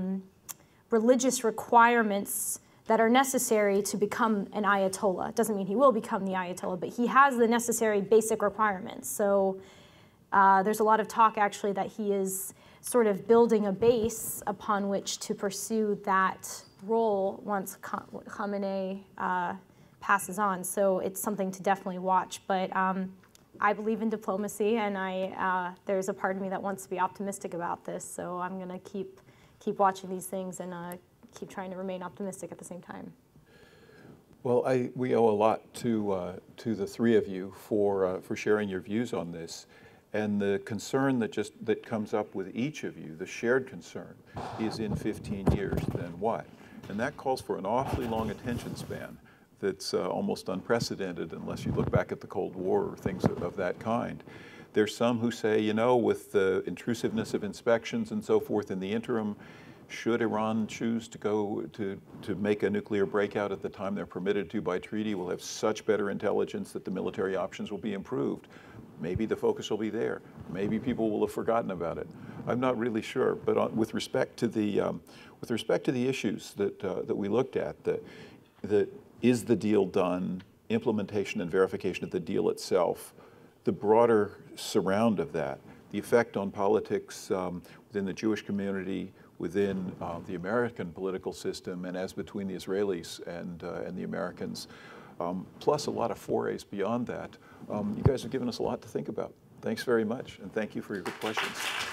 religious requirements that are necessary to become an Ayatollah. It doesn't mean he will become the Ayatollah, but he has the necessary basic requirements. So there's a lot of talk actually that he is sort of building a base upon which to pursue that role once Khamenei passes on. So it's something to definitely watch. But I believe in diplomacy, and there's a part of me that wants to be optimistic about this. So I'm going to keep watching these things and keep trying to remain optimistic at the same time. Well, we owe a lot to the three of you for sharing your views on this. And the concern that comes up with each of you, the shared concern, is in 15 years, then what? And that calls for an awfully long attention span that's almost unprecedented unless you look back at the Cold War or things of that kind. There's some who say, you know, with the intrusiveness of inspections and so forth in the interim, should Iran choose to go to make a nuclear breakout at the time they're permitted to by treaty, we'll have such better intelligence that the military options will be improved. Maybe the focus will be there. Maybe people will have forgotten about it. I'm not really sure. But with respect to the issues that we looked at, that is the deal done, implementation and verification of the deal itself, the broader surround of that, the effect on politics within the Jewish community, within the American political system, and as between the Israelis and the Americans, plus a lot of forays beyond that. You guys have given us a lot to think about. Thanks very much, and thank you for your good questions.